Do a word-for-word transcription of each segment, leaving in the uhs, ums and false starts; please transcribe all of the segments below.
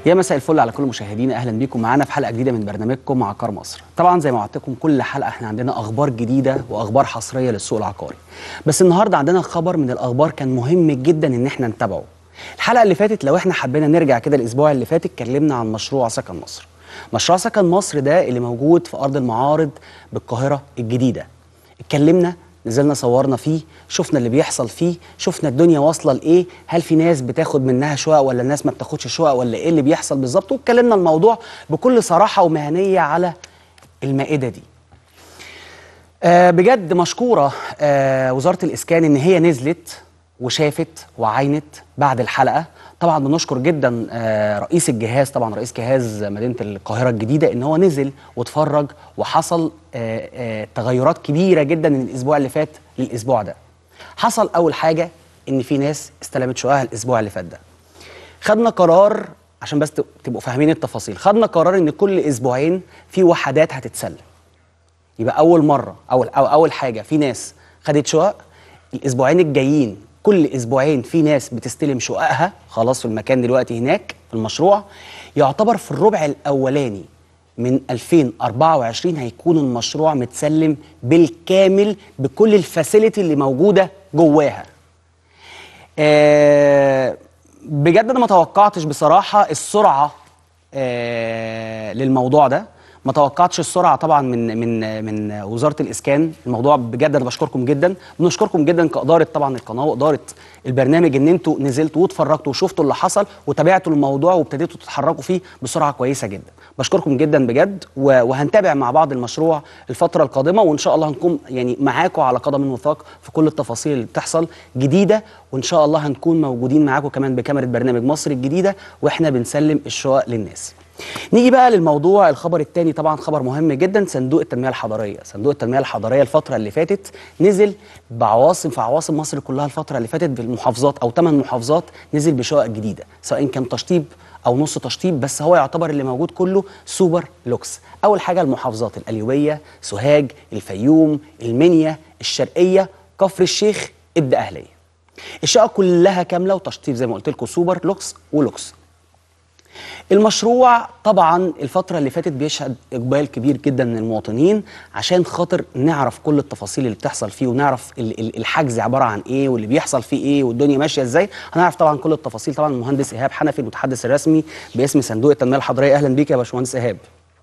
يا مساء الفل على كل مشاهدينا، اهلا بيكم معانا في حلقه جديده من برنامجكم عقار مصر. طبعا زي ما وعدتكم كل حلقه احنا عندنا اخبار جديده واخبار حصريه للسوق العقاري، بس النهارده عندنا خبر من الاخبار كان مهم جدا ان احنا نتابعه. الحلقه اللي فاتت لو احنا حبينا نرجع كده الاسبوع اللي فات اتكلمنا عن مشروع سكن مصر. مشروع سكن مصر ده اللي موجود في ارض المعارض بالقاهره الجديده. اتكلمنا، نزلنا صورنا فيه، شفنا اللي بيحصل فيه، شفنا الدنيا واصله لايه، هل في ناس بتاخد منها شقق ولا الناس ما بتاخدش شقق ولا ايه اللي بيحصل بالظبط، واتكلمنا الموضوع بكل صراحه ومهنيه على المائده دي. آه بجد مشكوره آه وزاره الاسكان ان هي نزلت وشافت وعاينت بعد الحلقه. طبعا بنشكر جدا آه رئيس الجهاز، طبعا رئيس جهاز مدينه القاهره الجديده، ان هو نزل واتفرج وحصل آه آه تغيرات كبيره جدا من الاسبوع اللي فات للاسبوع ده. حصل اول حاجه ان في ناس استلمت شققها الاسبوع اللي فات ده. خدنا قرار عشان بس تبقوا فاهمين التفاصيل، خدنا قرار ان كل اسبوعين في وحدات هتتسلم. يبقى اول مره اول او اول حاجه في ناس خدت شقق، الاسبوعين الجايين كل اسبوعين في ناس بتستلم شققها خلاص في المكان دلوقتي هناك في المشروع. يعتبر في الربع الاولاني من ألفين وأربعة وعشرين هيكون المشروع متسلم بالكامل بكل الفاسيلتي اللي موجوده جواها. آه بجد انا ما توقعتش بصراحه السرعه آه للموضوع ده، ما توقعتش السرعه طبعا من من من وزاره الاسكان. الموضوع بجد انا بشكركم جدا، بنشكركم جدا كاداره طبعا القناه واداره البرنامج ان انتوا نزلتوا واتفرجتوا وشفتوا اللي حصل وتابعتوا الموضوع وابتديتوا تتحركوا فيه بسرعه كويسه جدا. بشكركم جدا بجد، وهنتابع مع بعض المشروع الفتره القادمه، وان شاء الله هنكون يعني معاكم على قدم وثاق في كل التفاصيل اللي بتحصل جديده، وان شاء الله هنكون موجودين معاكم كمان بكاميرا برنامج مصر الجديده واحنا بنسلم الشقق للناس. نيجي بقى للموضوع الخبر الثاني، طبعا خبر مهم جدا. صندوق التنميه الحضريه، صندوق التنميه الحضريه الفتره اللي فاتت نزل بعواصم في عواصم مصر كلها الفتره اللي فاتت بالمحافظات او ثمان محافظات، نزل بشقق جديده سواء كان تشطيب او نص تشطيب، بس هو يعتبر اللي موجود كله سوبر لوكس. اول حاجه المحافظات القليوبيه، سوهاج، الفيوم، المنيا، الشرقيه، كفر الشيخ، الدقهليه. الشقق كلها كامله وتشطيب زي ما قلت لكم سوبر لوكس ولوكس. المشروع طبعا الفترة اللي فاتت بيشهد إقبال كبير جدا من المواطنين عشان خاطر نعرف كل التفاصيل اللي بتحصل فيه، ونعرف الحجز عبارة عن إيه واللي بيحصل فيه إيه والدنيا ماشية إزاي. هنعرف طبعا كل التفاصيل. طبعا المهندس إيهاب حنفي المتحدث الرسمي باسم صندوق التنمية الحضرية. أهلا بيك يا باشمهندس إيهاب.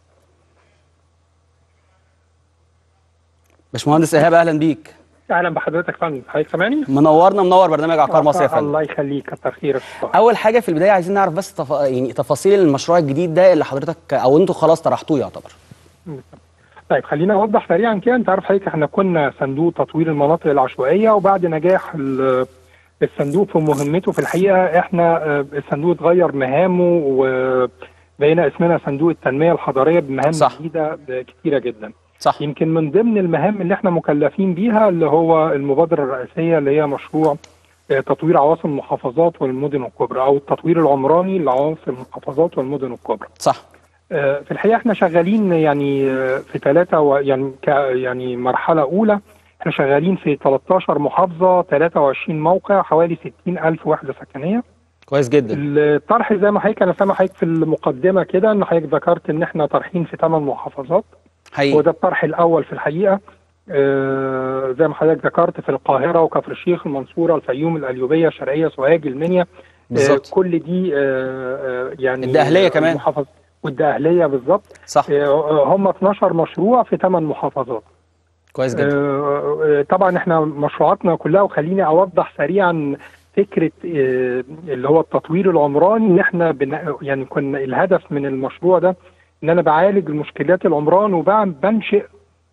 باشمهندس إيهاب أهلا بيك. اهلا بحضرتك يا فندم، حضرتك سامعني؟ منورنا منور برنامج عقار مصر يا فندم. الله يخليك، كتر خيرك. اول حاجه في البدايه عايزين نعرف بس تف... يعني تفاصيل المشروع الجديد ده اللي حضرتك او انتوا خلاص طرحتوه يعتبر. طيب خلينا اوضح سريعا كده. انت عارف حضرتك احنا كنا صندوق تطوير المناطق العشوائيه، وبعد نجاح الصندوق في مهمته في الحقيقه احنا الصندوق اتغير مهامه وبقينا اسمنا صندوق التنميه الحضريه بمهام صح. جديده كتيره جدا. صح. يمكن من ضمن المهام اللي احنا مكلفين بيها اللي هو المبادره الرئاسيه اللي هي مشروع تطوير عواصم المحافظات والمدن الكبرى، او التطوير العمراني لعواصم المحافظات والمدن الكبرى. صح. في الحقيقه احنا شغالين يعني في ثلاثه يعني يعني مرحله اولى احنا شغالين في ثلاثة عشر محافظه، ثلاثة وعشرين موقع، حوالي ستين ألف وحده سكنيه. كويس جدا. الطرح زي ما حضرتك انا سامع حضرتك في المقدمه كده ان حضرتك ذكرت ان احنا طارحين في ثمان محافظات. حقيقي. وده الطرح الاول في الحقيقه. آه زي ما حضرتك ذكرت في القاهره وكفر الشيخ، المنصوره، الفيوم، القليوبيه، الشرقيه، سوهاج، المنيا. بالظبط. آه كل دي آه يعني الدقهليه كمان. محافظ والدقهليه بالظبط. صح. آه هم اتناشر مشروع في ثمان محافظات. كويس جدا. آه طبعا احنا مشروعاتنا كلها، وخليني اوضح سريعا فكره آه اللي هو التطوير العمراني، ان احنا يعني كنا الهدف من المشروع ده ان انا بعالج المشكلات العمران وبنشئ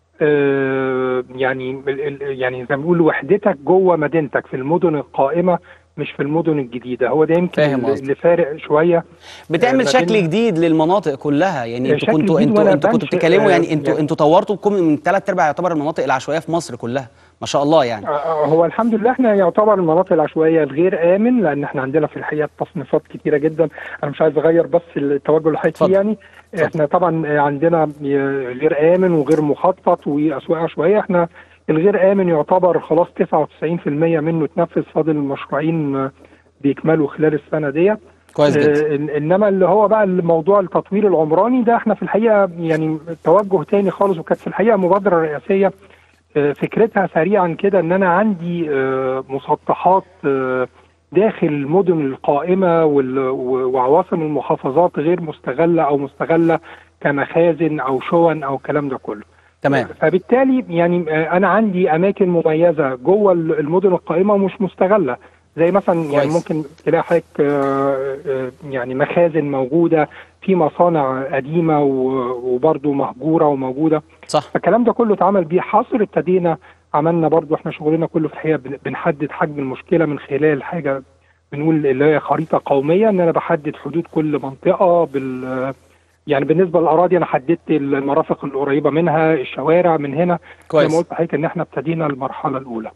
آه يعني يعني زي ما بنقول وحدتك جوه مدينتك في المدن القائمه مش في المدن الجديده. هو ده يمكن اللي فارق شويه. بتعمل شكل جديد للمناطق كلها. يعني انتوا كنتوا انتوا انتوا كنتوا بتتكلموا يعني انتوا يعني انتوا طورتوا من ثلاث ارباع يعتبر المناطق العشوائيه في مصر كلها ما شاء الله. يعني هو الحمد لله احنا يعتبر المناطق العشوائيه الغير امن، لان احنا عندنا في الحقيقه تصنيفات كتيره جدا. انا مش عايز اغير بس التوجه الحقيقي يعني. فضل. احنا طبعا عندنا غير امن وغير مخطط واسواق عشوائيه. احنا الغير امن يعتبر خلاص تسعة وتسعين بالمية منه اتنفذ، فاضل المشروعين بيكملوا خلال السنه ديت. كويس جدا. آه انما اللي هو بقى الموضوع التطوير العمراني ده احنا في الحقيقه يعني توجه تاني خالص، وكانت في الحقيقه مبادره رئاسيه آه فكرتها سريعا كده ان انا عندي آه مسطحات آه داخل المدن القائمه وعواصم المحافظات غير مستغله او مستغله كمخازن او شون او الكلام ده كله. تمام. فبالتالي يعني انا عندي اماكن مميزه جوه المدن القائمه ومش مستغله، زي مثلا كويس. يعني ممكن تلاقي حضرتك يعني مخازن موجوده في مصانع قديمه وبرده مهجوره وموجوده. صح. فالكلام ده كله اتعمل بيه حصر. ابتدينا عملنا برده احنا شغلنا كله في الحقيقه بنحدد حجم المشكله من خلال حاجه بنقول اللي هي خريطه قوميه، ان انا بحدد حدود كل منطقه بال يعني بالنسبه للاراضي انا حددت المرافق القريبه منها، الشوارع من هنا. كويس. زي ما قلت لحضرتك ان احنا ابتدينا المرحله الاولى.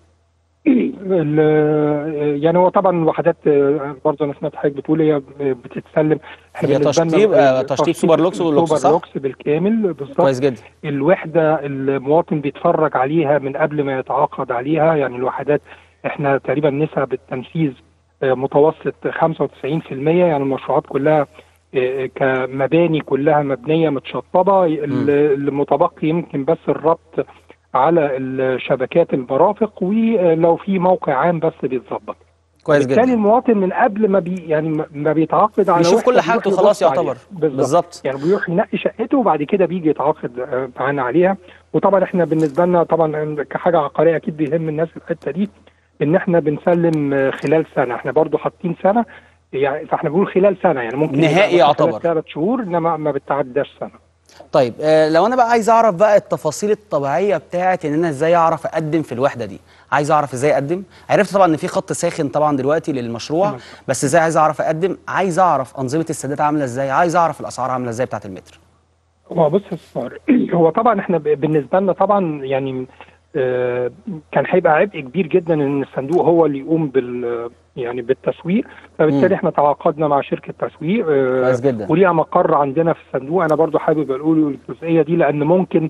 يعني هو طبعا الوحدات برضه انا سمعت حضرتك بتقول هي بتتسلم. هي تشطيب آه تشطيب سوبر لوكس ولوكس، صح؟ سوبر لوكس بالكامل بالظبط. كويس جدا. الوحده المواطن بيتفرج عليها من قبل ما يتعاقد عليها. يعني الوحدات احنا تقريبا نسب التنفيذ متوسط خمسة وتسعين في المية، يعني المشروعات كلها كمباني كلها مبنيه متشطبه. المتبقي يمكن بس الربط على الشبكات المرافق، ولو في موقع عام بس بيتظبط. كويس جدا. بالتالي المواطن من قبل ما بي يعني ما بيتعاقد على بيشوف كل حاجته خلاص يعتبر. بالظبط. يعني بيروح ينقي شقته وبعد كده بيجي يتعاقد معانا عليها. وطبعا احنا بالنسبه لنا طبعا كحاجه عقاريه اكيد بيهم الناس الحته دي ان احنا بنسلم خلال سنه. احنا برضو حاطين سنه، يعني فاحنا بنقول خلال سنه، يعني ممكن نهائي يعتبر ثلاث شهور انما ما بتعداش سنه. طيب آه لو انا بقى عايز اعرف بقى التفاصيل الطبيعيه بتاعه ان انا ازاي اعرف اقدم في الوحده دي، عايز اعرف ازاي اقدم. عرفت طبعا ان في خط ساخن طبعا دلوقتي للمشروع، م. بس ازاي عايز اعرف اقدم، عايز اعرف انظمه السداد عامله ازاي، عايز اعرف الاسعار عامله ازاي بتاعه المتر. هو بص الصار هو طبعا احنا بالنسبه لنا طبعا يعني آه كان هيبقى عبء كبير جدا ان الصندوق هو اللي يقوم بال يعني بالتسويق. فبالتالي احنا تعاقدنا مع شركه تسويق كويس جدا، وليها مقر عندنا في الصندوق. انا برضو حابب اقول الجزئيه دي لان ممكن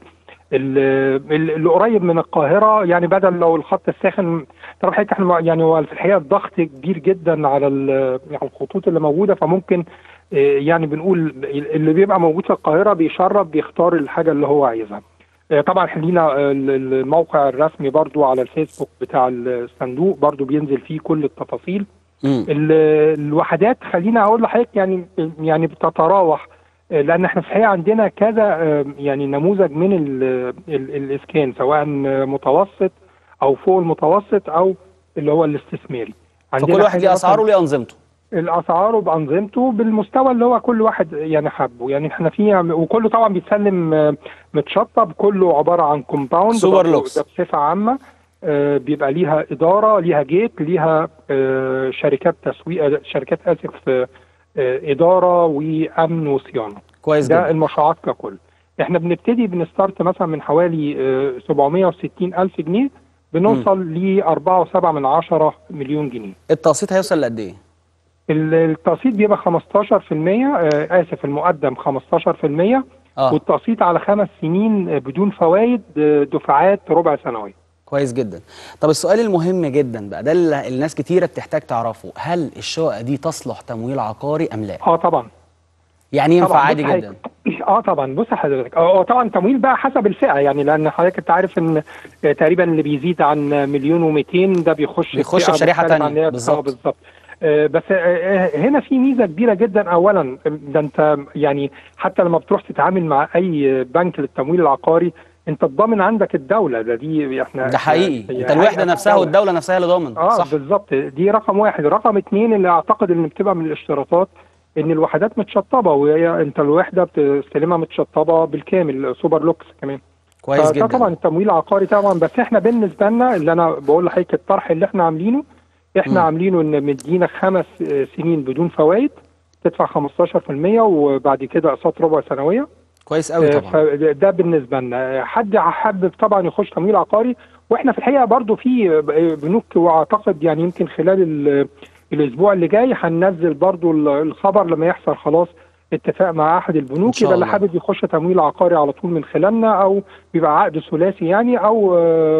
اللي قريب من القاهره يعني بدل لو الخط الساخن طبعا حضرتك احنا يعني هو في الحقيقه الضغط كبير جدا على الخطوط اللي موجوده، فممكن يعني بنقول اللي بيبقى موجود في القاهره بيشرب بيختار الحاجه اللي هو عايزها. طبعا احنا لينا الموقع الرسمي برضو على الفيسبوك بتاع الصندوق برضو بينزل فيه كل التفاصيل. الوحدات خلينا اقول لحضرتك يعني يعني بتتراوح، لان احنا في الحقيقه عندنا كذا يعني نموذج من ال ال الاسكان سواء متوسط او فوق المتوسط او اللي هو الاستثماري. فكل واحد ليه اسعاره وليه انظمته. الاسعار بانظمته بالمستوى اللي هو كل واحد يعني حابه. يعني احنا فيها وكله طبعا بيتسلم متشطب، كله عباره عن كومباوند سوبر لوكس ده بصفه عامه. آه بيبقى ليها اداره، ليها جيت، ليها آه شركات تسويق، شركات اسف آه اداره وامن وصيانه. كويس ده جدا. المشروعات ككل. احنا بنبتدي بنستارت مثلا من حوالي آه سبعمائة وستين الف جنيه بنوصل ل أربعة فاصلة سبعة من عشرة مليون جنيه. التقسيط هيوصل لقد ايه؟ التقسيط بيبقى خمستاشر في المية، آه اسف المقدم خمستاشر في المية آه. والتقسيط على خمس سنين بدون فوائد دفعات ربع سنويه. كويس جدا. طب السؤال المهم جدا بقى ده اللي الناس كتيره بتحتاج تعرفه، هل الشقق دي تصلح تمويل عقاري ام لا؟ اه طبعا. يعني ينفع عادي جدا؟ اه طبعا. بص حضرتك اه طبعا تمويل بقى حسب الفئه، يعني لان حضرتك انت عارف ان تقريبا اللي بيزيد عن مليون ومئتين ده بيخش بيخش في شريحه ثانيه. بالظبط بالظبط. آه بس آه هنا في ميزه كبيره جدا. اولا ده انت يعني حتى لما بتروح تتعامل مع اي بنك للتمويل العقاري انت الضامن عندك الدوله. ده دي احنا ده حقيقي، انت الوحده نفسها والدوله نفسها اللي ضامن. اه صح بالظبط. دي رقم واحد. رقم اثنين اللي اعتقد ان بتبقى من الاشتراطات ان الوحدات متشطبه، وهي انت الوحده بتستلمها متشطبه بالكامل سوبر لوكس كمان. كويس جدا. طبعا التمويل العقاري طبعا. بس احنا بالنسبه لنا اللي انا بقول لحضرتك الطرح اللي احنا عاملينه احنا م. عاملينه ان مدينا خمس سنين بدون فوائد تدفع خمستاشر في المية وبعد كده اقساط ربع سنويه. كويس قوي طبعا. فده بالنسبه لنا. حد حابب طبعا يخش تمويل عقاري، واحنا في الحقيقه برضو في بنوك، واعتقد يعني يمكن خلال الاسبوع اللي جاي هننزل برضو الخبر لما يحصل خلاص اتفاق مع احد البنوك. يبقى اللي حابب يخش تمويل عقاري على طول من خلالنا، او بيبقى عقد ثلاثي يعني، او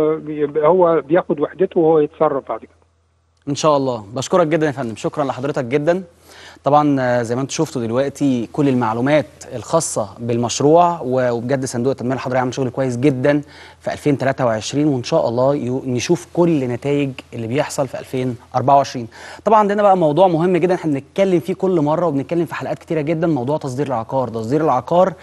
هو بياخد وحدته وهو يتصرف بعد كده ان شاء الله. بشكرك جدا يا فندم، شكرا لحضرتك جدا. طبعا زي ما انتم شفتوا دلوقتي كل المعلومات الخاصه بالمشروع، وبجد صندوق التنميه الحضريه عمل شغل كويس جدا في ألفين وثلاثة وعشرين، وان شاء الله نشوف كل نتائج اللي بيحصل في ألفين وأربعة وعشرين. طبعا عندنا بقى موضوع مهم جدا احنا بنتكلم فيه كل مره وبنتكلم في حلقات كتيره جدا، موضوع تصدير العقار. تصدير العقار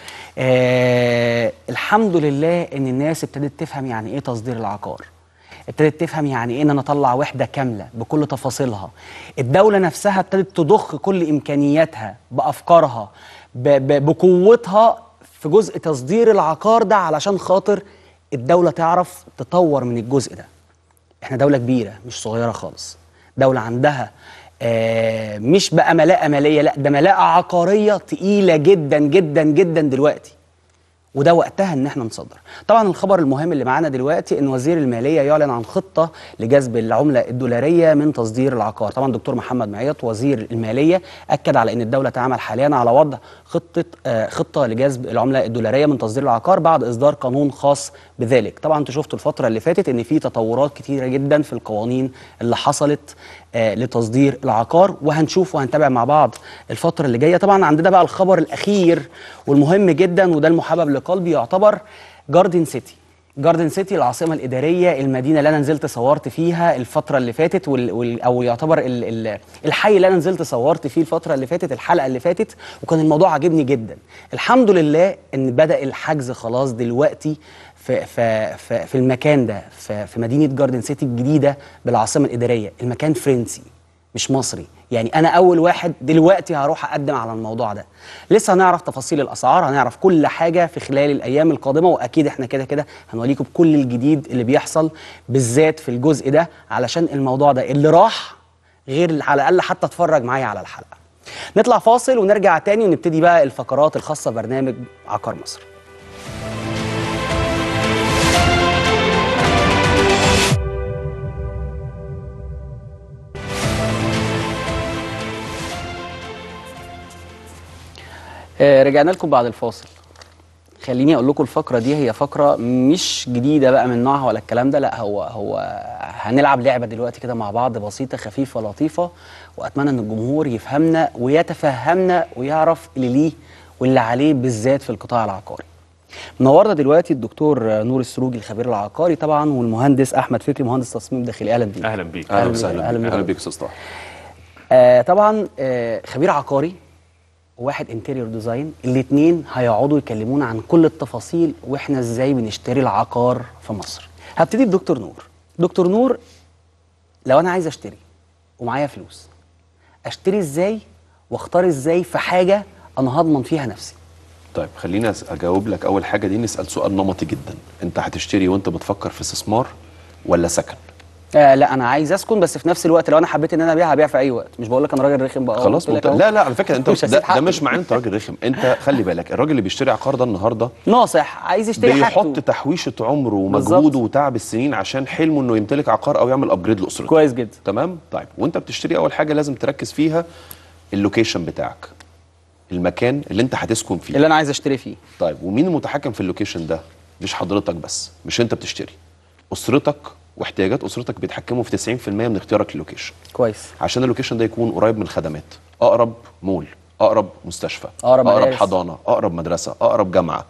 آه الحمد لله ان الناس ابتدت تفهم يعني ايه تصدير العقار، ابتدت تفهم يعني ايه ان انا اطلع وحده كامله بكل تفاصيلها. الدوله نفسها ابتدت تضخ كل امكانياتها بافكارها ب ب بقوتها في جزء تصدير العقار ده، علشان خاطر الدوله تعرف تطور من الجزء ده. احنا دوله كبيره مش صغيره خالص، دوله عندها آه مش بقى ملاءه ماليه، لا ده ملاءه عقاريه تقيله جدا جدا جدا دلوقتي، وده وقتها ان احنا نصدر. طبعا الخبر المهم اللي معانا دلوقتي ان وزير الماليه يعلن عن خطه لجذب العمله الدولاريه من تصدير العقار. طبعا الدكتور محمد معيط وزير الماليه اكد على ان الدوله تعمل حاليا على وضع خطه آه خطه لجذب العمله الدولاريه من تصدير العقار بعد اصدار قانون خاص بذلك. طبعا انتوا شفتوا الفتره اللي فاتت ان في تطورات كتيره جدا في القوانين اللي حصلت آه لتصدير العقار، وهنشوف وهنتابع مع بعض الفتره اللي جايه. طبعا عندنا بقى الخبر الاخير والمهم جدا وده المحبب لقلبي، يعتبر جاردن سيتي. جاردن سيتي العاصمه الاداريه، المدينه اللي انا نزلت صورت فيها الفتره اللي فاتت وال... وال... او يعتبر ال... ال... الحي اللي انا نزلت صورت فيه الفتره اللي فاتت، الحلقه اللي فاتت، وكان الموضوع عاجبني جدا. الحمد لله ان بدا الحجز خلاص دلوقتي في في في, في المكان ده، في, في مدينه جاردن سيتي الجديده بالعاصمه الاداريه. المكان فرنسي مش مصري، يعني انا اول واحد دلوقتي هروح اقدم على الموضوع ده. لسه هنعرف تفاصيل الاسعار، هنعرف كل حاجه في خلال الايام القادمه، واكيد احنا كده كده هنوريكم كل الجديد اللي بيحصل بالذات في الجزء ده، علشان الموضوع ده اللي راح غير على الاقل حتى اتفرج معايا على الحلقه. نطلع فاصل ونرجع تاني ونبتدي بقى الفقرات الخاصه ببرنامج عقار مصر. آه رجعنا لكم بعد الفاصل. خليني اقول لكم الفقره دي هي فقره مش جديده بقى من نوعها ولا الكلام ده، لا هو هو هنلعب لعبه دلوقتي كده مع بعض بسيطه خفيفه لطيفه، واتمنى ان الجمهور يفهمنا ويتفهمنا ويعرف اللي ليه واللي عليه بالذات في القطاع العقاري. منورنا دلوقتي الدكتور نور السروجي الخبير العقاري طبعا، والمهندس احمد فكري مهندس تصميم داخلي. اهلا بيك. اهلا بيك. اهلا وسهلا. اهلا بيك استاذ طه. آه طبعا آه خبير عقاري وواحد انتيريور ديزاين، الاثنين هيقعدوا يكلمونا عن كل التفاصيل واحنا ازاي بنشتري العقار في مصر. هبتدي بدكتور نور. دكتور نور، لو انا عايز اشتري ومعايا فلوس، اشتري ازاي واختار ازاي في حاجه انا هضمن فيها نفسي؟ طيب خليني اجاوب لك. اول حاجه دي نسال سؤال نمطي جدا، انت هتشتري وانت بتفكر في استثمار ولا سكن؟ آه لا انا عايز اسكن، بس في نفس الوقت لو انا حبيت ان انا ابيع هبيع في اي وقت. مش بقول لك انا راجل رخم بقى خلاص مت... لا لا على فكره انت مش ده, ده مش معناه انت راجل رخم. انت خلي بالك الراجل اللي بيشتري عقار ده النهارده ناصح عايز يشتري حاجته، بيحط تحويشه عمره ومجهوده وتعب السنين عشان حلمه انه يمتلك عقار او يعمل ابجريد لاسرته. كويس جدا. تمام. طيب وانت بتشتري اول حاجه لازم تركز فيها اللوكيشن بتاعك، المكان اللي انت هتسكن فيه اللي انا عايز اشتري فيه. طيب ومين المتحكم في اللوكيشن ده؟ مش حضرتك بس، مش انت بتشتري، اسرتك واحتياجات اسرتك بيتحكموا في تسعين في المية من اختيارك للوكيشن. كويس. عشان اللوكيشن ده يكون قريب من الخدمات، اقرب مول، اقرب مستشفى، اقرب, أقرب حضانه، اقرب مدرسه، اقرب جامعه.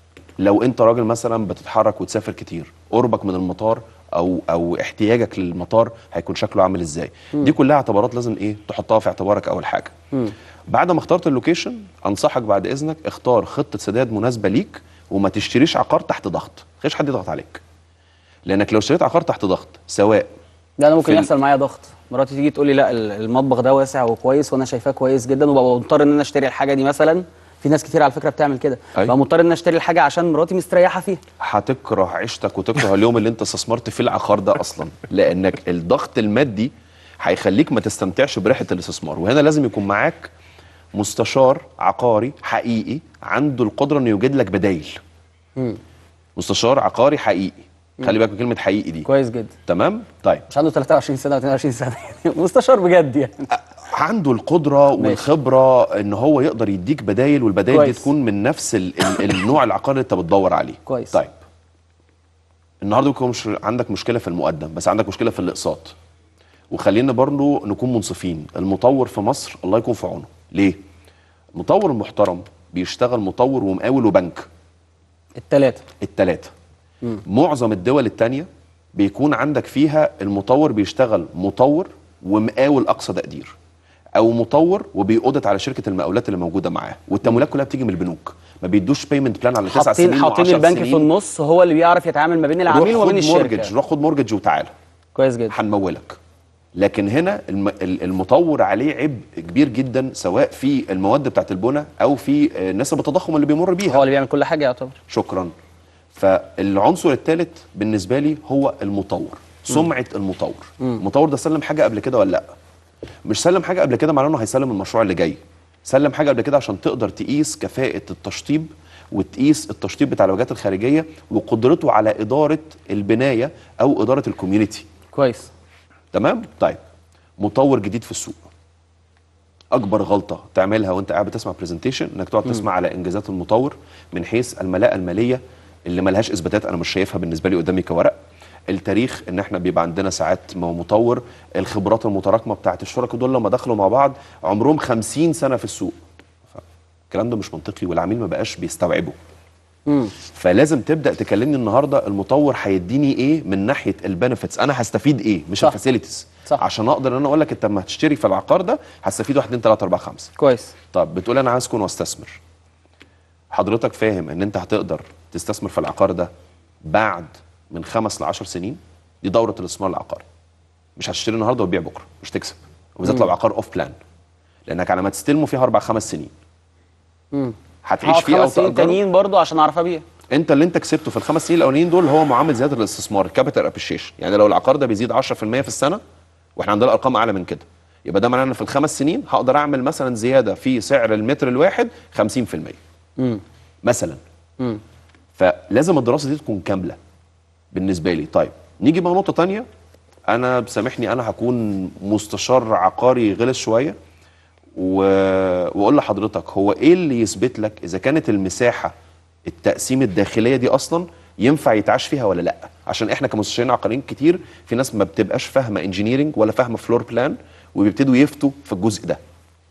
لو انت راجل مثلا بتتحرك وتسافر كتير، قربك من المطار او او احتياجك للمطار هيكون شكله عامل ازاي؟ م. دي كلها اعتبارات لازم ايه تحطها في اعتبارك اول حاجه. م. بعد ما اخترت اللوكيشن انصحك بعد اذنك اختار خطه سداد مناسبه ليك، وما تشتريش عقار تحت ضغط، ما تخليش حد يضغط عليك. لانك لو اشتريت عقار تحت ضغط سواء ده انا ممكن يحصل معايا ضغط، مراتي تيجي تقول لي لا المطبخ ده واسع وكويس وانا شايفاه كويس جدا، وببقى مضطر ان انا اشتري الحاجه دي مثلا. في ناس كتير على فكره بتعمل كده، ببقى مضطر ان انا اشتري الحاجه عشان مراتي مستريحه فيها. هتكره عيشتك وتكره اليوم اللي انت استثمرت فيه العقار ده اصلا، لانك الضغط المادي هيخليك ما تستمتعش بريحه الاستثمار. وهنا لازم يكون معاك مستشار عقاري حقيقي عنده القدره انه يوجد لك بدايل. م. مستشار عقاري حقيقي، خلي بالك من كلمه حقيقي دي. كويس جدا. تمام. طيب مش عنده ثلاثة وعشرين سنه واثنين وعشرين سنه مستشار بجد يعني. عنده القدره والخبره ان هو يقدر يديك بدايل، والبدايل كويس. دي تكون من نفس ال ال النوع العقاري اللي انت بتدور عليه. كويس. طيب النهارده يكون مش عندك مشكله في المقدم، بس عندك مشكله في الاقساط، وخلينا برضه نكون منصفين، المطور في مصر الله يكون في عونه. ليه؟ المطور المحترم بيشتغل مطور ومقاول وبنك، التلاتة التلاتة. معظم الدول التانية بيكون عندك فيها المطور بيشتغل مطور ومقاول اقصى تقدير، او مطور وبيقودت على شركه المقاولات اللي موجوده معاه، والتمويلات كلها بتيجي من البنوك، ما بيدوش بيمنت بلان على تسع سنين حاطين حاطين البنك في النص، هو اللي بيعرف يتعامل ما بين العميل وما بين الشركه. روح خد مورجج وتعالى كويس جدا هنمولك. لكن هنا المطور عليه عبء كبير جدا، سواء في المواد بتاعت البناء او في نسب التضخم اللي بيمر بيها. هو اللي بيعمل كل حاجه يعتبر. شكرا. فالعنصر الثالث بالنسبه لي هو المطور، سمعه المطور. المطور ده سلم حاجه قبل كده ولا لا؟ مش سلم حاجه قبل كده معناه انه هيسلم المشروع اللي جاي. سلم حاجه قبل كده عشان تقدر تقيس كفاءه التشطيب، وتقيس التشطيب بتاع الواجهات الخارجيه، وقدرته على اداره البنايه او اداره الكوميونتي. كويس. تمام؟ طيب مطور جديد في السوق، اكبر غلطه تعملها وانت قاعد بتسمع برزنتيشن انك تقعد تسمع على انجازات المطور من حيث الملاءه الماليه اللي ملهاش اثباتات، انا مش شايفها بالنسبه لي قدامي كورق. التاريخ ان احنا بيبقى عندنا ساعات مطور، الخبرات المتراكمه بتاعت الشركاء دول لما دخلوا مع بعض عمرهم خمسين سنه في السوق. الكلام ده مش منطقي والعميل ما بقاش بيستوعبه. امم فلازم تبدا تكلمني النهارده المطور هيديني ايه من ناحيه البنفيتس، انا هستفيد ايه مش الفاسيلتيز، عشان اقدر ان انا اقول لك انت لما هتشتري في العقار ده هتستفيد واحد اتنين تلاته اربعه خمسه. كويس. طب بتقول انا عايز اسكن واستثمر، حضرتك فاهم ان انت هتقدر تستثمر في العقار ده بعد من خمس لعشر سنين؟ دي دوره الاستثمار العقاري. مش هتشتري النهارده وتبيع بكره، مش تكسب، وبالذات لو عقار اوف بلان، لانك على ما تستلمه فيها اربع خمس سنين. امم هتعيش فيه او خمس سنين تانيين برضه عشان اعرف ابيع. انت اللي انت كسبته في الخمس سنين الاولانيين دول هو معامل زياده الاستثمار، كابيتال ابريشيشن. يعني لو العقار ده بيزيد عشرة في المية في السنه، واحنا عندنا ارقام اعلى من كده، يبقى ده معناه ان في الخمس سنين هقدر اعمل مثلا زياده في سعر المتر الواحد خمسين في المية امم مثلا. امم فلازم الدراسه دي تكون كامله بالنسبه لي. طيب نيجي بقى نقطه ثانيه، انا بسامحني انا هكون مستشار عقاري غلس شويه و... واقول لحضرتك هو ايه اللي يثبت لك اذا كانت المساحه التقسيم الداخليه دي اصلا ينفع يتعاش فيها ولا لا؟ عشان احنا كمستشارين عقاريين كتير في ناس ما بتبقاش فاهمه انجينيرنج ولا فاهمه فلور بلان، وبيبتدوا يفتوا في الجزء ده.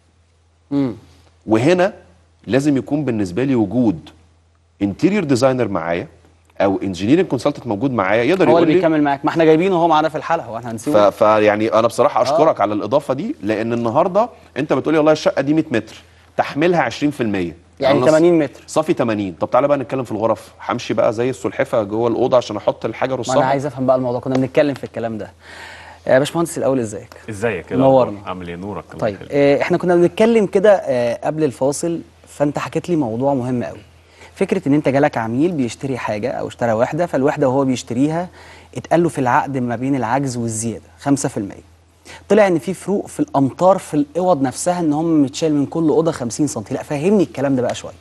امم وهنا لازم يكون بالنسبه لي وجود انتيريور ديزاينر معايا او انجينيرنج كونسلتنت موجود معايا يقدر هو يقول اللي لي. بيكمل معاك، ما احنا جايبينه وهو معانا في الحلقه، هو احنا هنسيبه؟ فيعني انا بصراحه اشكرك آه. على الاضافه دي، لان النهارده انت بتقولي والله الشقه دي مية متر تحملها عشرين في المية، يعني تمانين متر صافي تمانين. طب تعالى بقى نتكلم في الغرف، همشي بقى زي السلحفه جوه الاوضه عشان احط الحاجه رصها؟ ما انا عايز افهم بقى الموضوع، كنا بنتكلم في الكلام ده. يا باشمهندس الاول ازيك؟ ازيك؟ نورنا. عامل ايه؟ نورك. طيب اه احنا كنا بنتكلم كده اه قبل الفاصل، فانت حكيت لي موضوع مهم قوي، فكره ان انت جالك عميل بيشتري حاجه او اشترى وحده، فالوحده وهو بيشتريها اتقال له في العقد ما بين العجز والزياده خمسة في المية، طلع ان في فروق في الامتار في الاوض نفسها، ان هم متشال من كل اوضه خمسين سم. لا فهمني الكلام ده بقى شويه.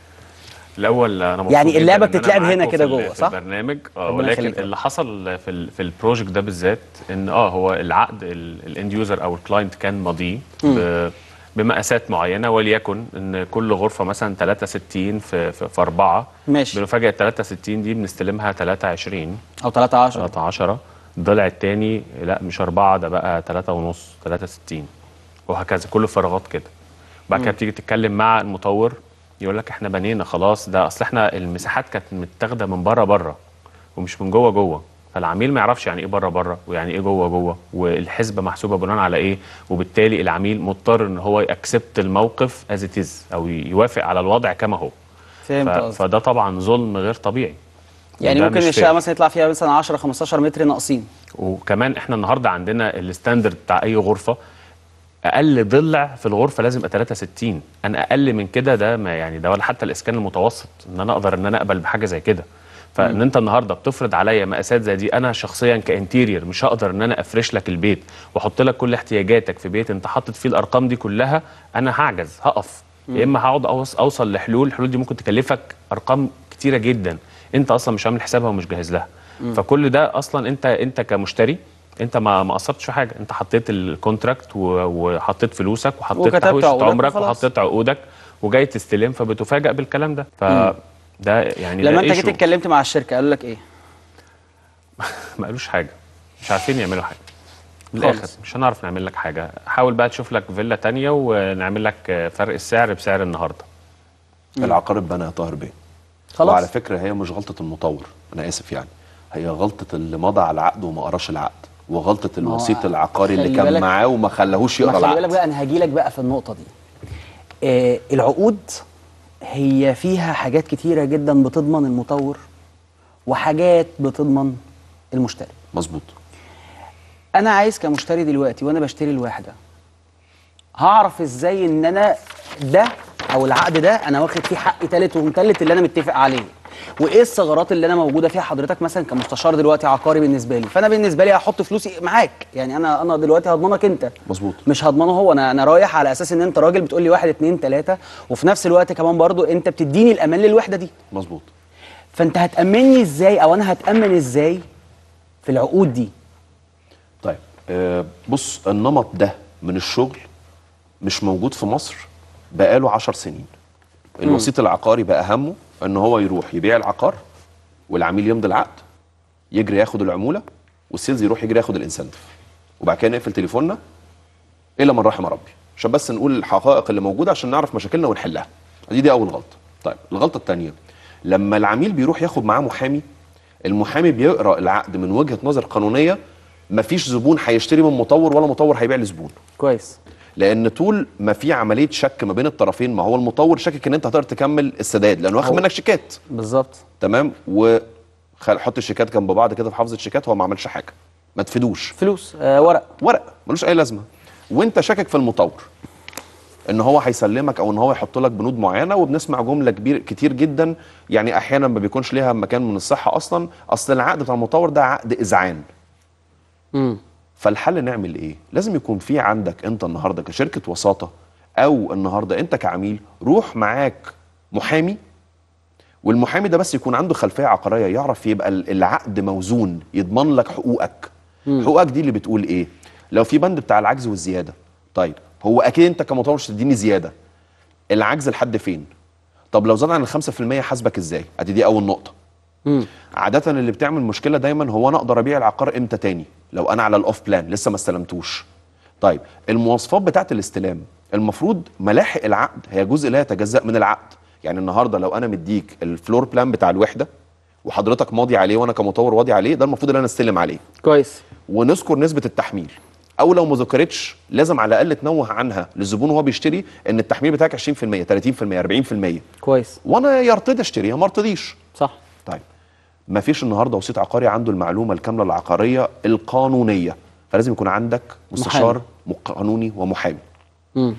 الاول انا مبسوط يعني اللعبه بتتلعب هنا في كده جوه، صح؟ في البرنامج اه ولكن اللي حصل في ال في البروجكت ده بالذات ان اه هو العقد الاند يوزر او الكلاينت كان ماضيه بمقاسات معينه، وليكن ان كل غرفه مثلا تلاتة وستين في في, في اربعة، ماشي. بنفاجئ تلاتة وستين دي بنستلمها تلاتة وعشرين او تلاتة عشرة تلاتة عشرة، الضلع الثاني لا مش اربعة، ده بقى تلاتة ونص تلاتة وستين، وهكذا كل فراغات كده. بعد كده بتيجي تتكلم مع المطور يقول لك احنا بنينا خلاص، ده اصل احنا المساحات كانت متاخده من بره بره ومش من جوه جوه، فالعميل ما يعرفش يعني ايه بره بره ويعني ايه جوه جوه، والحسبه محسوبه بناء على ايه، وبالتالي العميل مضطر ان هو ياكسبت الموقف از ات از او يوافق على الوضع كما هو. فهمت ف... فده طبعا ظلم غير طبيعي. يعني ممكن الشقه مثلا يطلع فيها مثلا عشرة خمستاشر متر ناقصين. وكمان احنا النهارده عندنا الستاندرد بتاع اي غرفه اقل ضلع في الغرفه لازم يبقى تلاتة وستين، انا اقل من كده ده ما يعني ده ولا حتى الاسكان المتوسط ان انا اقدر ان انا اقبل بحاجه زي كده. فان انت النهارده بتفرض عليا مقاسات زي دي، انا شخصيا كانتيرير مش هقدر ان انا افرش لك البيت واحط لك كل احتياجاتك في بيت انت حاطط فيه الارقام دي كلها، انا هعجز هقف، يا اما هقعد اوصل لحلول، الحلول دي ممكن تكلفك ارقام كتيره جدا انت اصلا مش عامل حسابها ومش جاهز لها. مم. فكل ده اصلا انت انت كمشتري انت ما ما قصرتش في حاجه، انت حطيت الكونتراكت وحطيت فلوسك وحطيت تحويشة عمرك وحطيت عقودك وجاي تستلم، فبتفاجئ بالكلام ده. فده يعني لما انت جيت اتكلمت مع الشركه قالوا لك ايه؟ ما قالوش حاجه، مش عارفين يعملوا حاجه. للاخر مش هنعرف نعمل لك حاجه. حاول بقى تشوف لك فيلا تانية ونعمل لك فرق السعر بسعر النهارده. العقار اتبنى يا طاهر بيه. خلاص. وعلى فكره هي مش غلطه المطور، انا اسف يعني، هي غلطه اللي مضى على العقد وما قراش العقد، وغلطه الوسيط العقاري اللي كان معاه وما خلاهوش يقرا العقد. خلي بالك بقى، انا هاجي لك بقى في النقطه دي. آه العقود هي فيها حاجات كتيره جدا بتضمن المطور وحاجات بتضمن المشتري. مظبوط. انا عايز كمشتري دلوقتي وانا بشتري الوحده، هعرف ازاي ان انا ده او العقد ده انا واخد فيه حق تالت ومتلت اللي انا متفق عليه، وايه الثغرات اللي انا موجوده فيها حضرتك مثلا كمستشار دلوقتي عقاري بالنسبه لي. فانا بالنسبه لي هحط فلوسي معاك، يعني انا انا دلوقتي هضمنك انت. مظبوط. مش هضمنه هو، انا انا رايح على اساس ان انت راجل بتقول لي واحد اتنين تلاته، وفي نفس الوقت كمان برضو انت بتديني الامان للوحده دي. مظبوط. فانت هتامني ازاي او انا هتامن ازاي في العقود دي؟ طيب آه بص، النمط ده من الشغل مش موجود في مصر بقاله عشر سنين. الوسيط العقاري بقى همه ان هو يروح يبيع العقار والعميل يمضي العقد، يجري ياخد العموله، والسيلز يروح يجري ياخد الانسنتيف، وبعد كده نقفل تليفوننا الا من رحم ربي، عشان بس نقول الحقائق اللي موجوده عشان نعرف مشاكلنا ونحلها. دي دي اول غلطه. طيب الغلطه الثانيه، لما العميل بيروح ياخد معاه محامي، المحامي بيقرا العقد من وجهه نظر قانونيه، مفيش زبون هيشتري من مطور ولا مطور هيبيع لزبون. كويس. لان طول ما في عمليه شك ما بين الطرفين، ما هو المطور شاكك ان انت هتقدر تكمل السداد لانه واخد منك شيكات. بالظبط. تمام. وحط الشيكات جنب بعض كده في حافظه شيكات، هو ما عملش حاجه، ما تفيدوش. فلوس، آه ورق ورق ملوش اي لازمه. وانت شاكك في المطور ان هو هيسلمك او ان هو يحط لك بنود معينه، وبنسمع جمله كبير كتير جدا يعني احيانا ما بيكونش ليها مكان من الصحه اصلا، اصل العقد بتاع المطور ده عقد اذعان. امم فالحل نعمل ايه؟ لازم يكون في عندك انت النهارده كشركه وساطه، او النهارده انت كعميل، روح معاك محامي، والمحامي ده بس يكون عنده خلفيه عقاريه، يعرف يبقى العقد موزون، يضمن لك حقوقك. مم. حقوقك دي اللي بتقول ايه؟ لو في بند بتاع العجز والزياده، طيب هو اكيد انت كمطور مش تديني زياده، العجز لحد فين؟ طب لو زاد عن ال خمسة في المية حاسبك ازاي؟ ادي دي اول نقطه. مم. عاده اللي بتعمل مشكله دايما هو انا اقدر ابيع العقار امتى تاني؟ لو انا على الاوف بلان لسه ما استلمتوش. طيب المواصفات بتاعه الاستلام، المفروض ملاحق العقد هي جزء لا يتجزأ من العقد. يعني النهارده لو انا مديك الفلور بلان بتاع الوحده وحضرتك ماضي عليه وانا كمطور واضي عليه، ده المفروض ان انا استلم عليه. كويس. ونذكر نسبه التحميل، او لو ما ذكرتش لازم على الاقل تنوه عنها للزبون وهو بيشتري ان التحميل بتاعك عشرين في المية ثلاثين في المية أربعين في المية. كويس. وانا يرتضي اشتريها ما ارتضيش. صح. طيب ما فيش النهارده وسيط عقاري عنده المعلومه الكامله العقاريه القانونيه، فلازم يكون عندك مستشار محامي. قانوني ومحامي. امم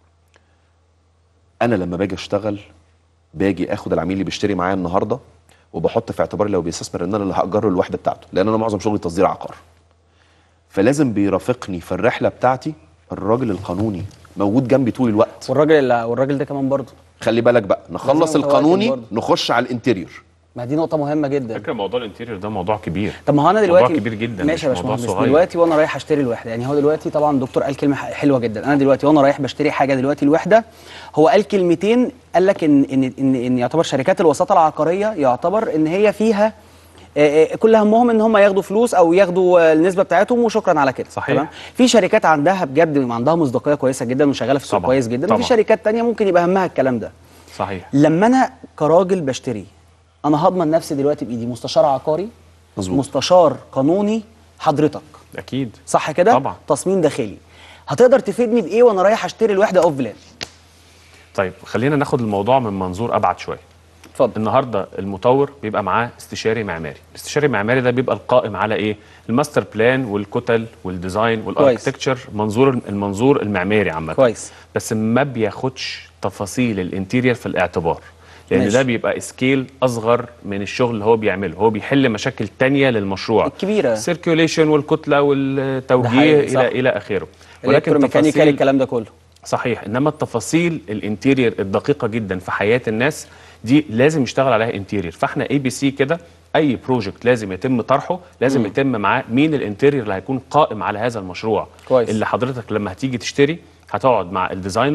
انا لما باجي اشتغل باجي اخد العميل اللي بيشتري معايا النهارده وبحط في اعتباري لو بيستثمر ان انا اللي هاجر له الوحده بتاعته، لان انا معظم شغلي تصدير عقار. فلازم بيرافقني في الرحله بتاعتي الراجل القانوني موجود جنبي طول الوقت. والراجل اللي والراجل ده كمان برضه خلي بالك بقى، نخلص القانوني نخش على الانتيريور. ما دي نقطة مهمة جدا. فكرة موضوع الانتيريور ده موضوع كبير. طب ما هو انا دلوقتي موضوع كبير جدا، ماشي يا مش موضوع باشمهندس. صغير. دلوقتي وانا رايح اشتري الوحدة، يعني هو دلوقتي طبعا دكتور قال كلمة حلوة جدا. انا دلوقتي وانا رايح بشتري حاجة دلوقتي الوحدة، هو قال كلمتين، قال لك ان ان ان, إن يعتبر شركات الوساطة العقارية يعتبر ان هي فيها كل همهم ان هم ياخدوا فلوس او ياخدوا النسبه بتاعتهم وشكرا على كده. صحيح. تمام. في شركات عندها بجد عندها مصداقيه كويسه جدا وشغاله في السوق كويس جدا، وفي شركات تانية ممكن يبقى همها الكلام ده. صحيح. لما انا كراجل بشتري، انا هضمن نفسي دلوقتي بايدي مستشار عقاري، مظبوط، مستشار قانوني حضرتك، اكيد صح كده؟ طبعا. تصميم داخلي، هتقدر تفيدني بايه وانا رايح اشتري الوحده اوف بلان؟ طيب خلينا ناخد الموضوع من منظور ابعد شويه. اتفضل. النهارده المطور بيبقى معاه استشاري معماري، الاستشاري المعماري ده بيبقى القائم على ايه؟ الماستر بلان والكتل والديزاين والاركتكتشر، منظور المنظور المعماري عامه. كويس. بس ما بياخدش تفاصيل الانتيرير في الاعتبار، لان ماشي. ده بيبقى سكيل اصغر من الشغل اللي هو بيعمله، هو بيحل مشاكل تانية للمشروع الكبيره، السيركيوليشن والكتله والتوجيه الى الى اخره. ولكن ميكانيكال الكلام ده كله صحيح، انما التفاصيل الانتيرير الدقيقه جدا في حياه الناس دي لازم يشتغل عليها انتيرير. فاحنا اي بي سي كده اي بروجكت لازم يتم طرحه لازم م. يتم معاه مين الانتيرير اللي هيكون قائم على هذا المشروع. كويس. اللي حضرتك لما هتيجي تشتري هتقعد مع الديزاينر،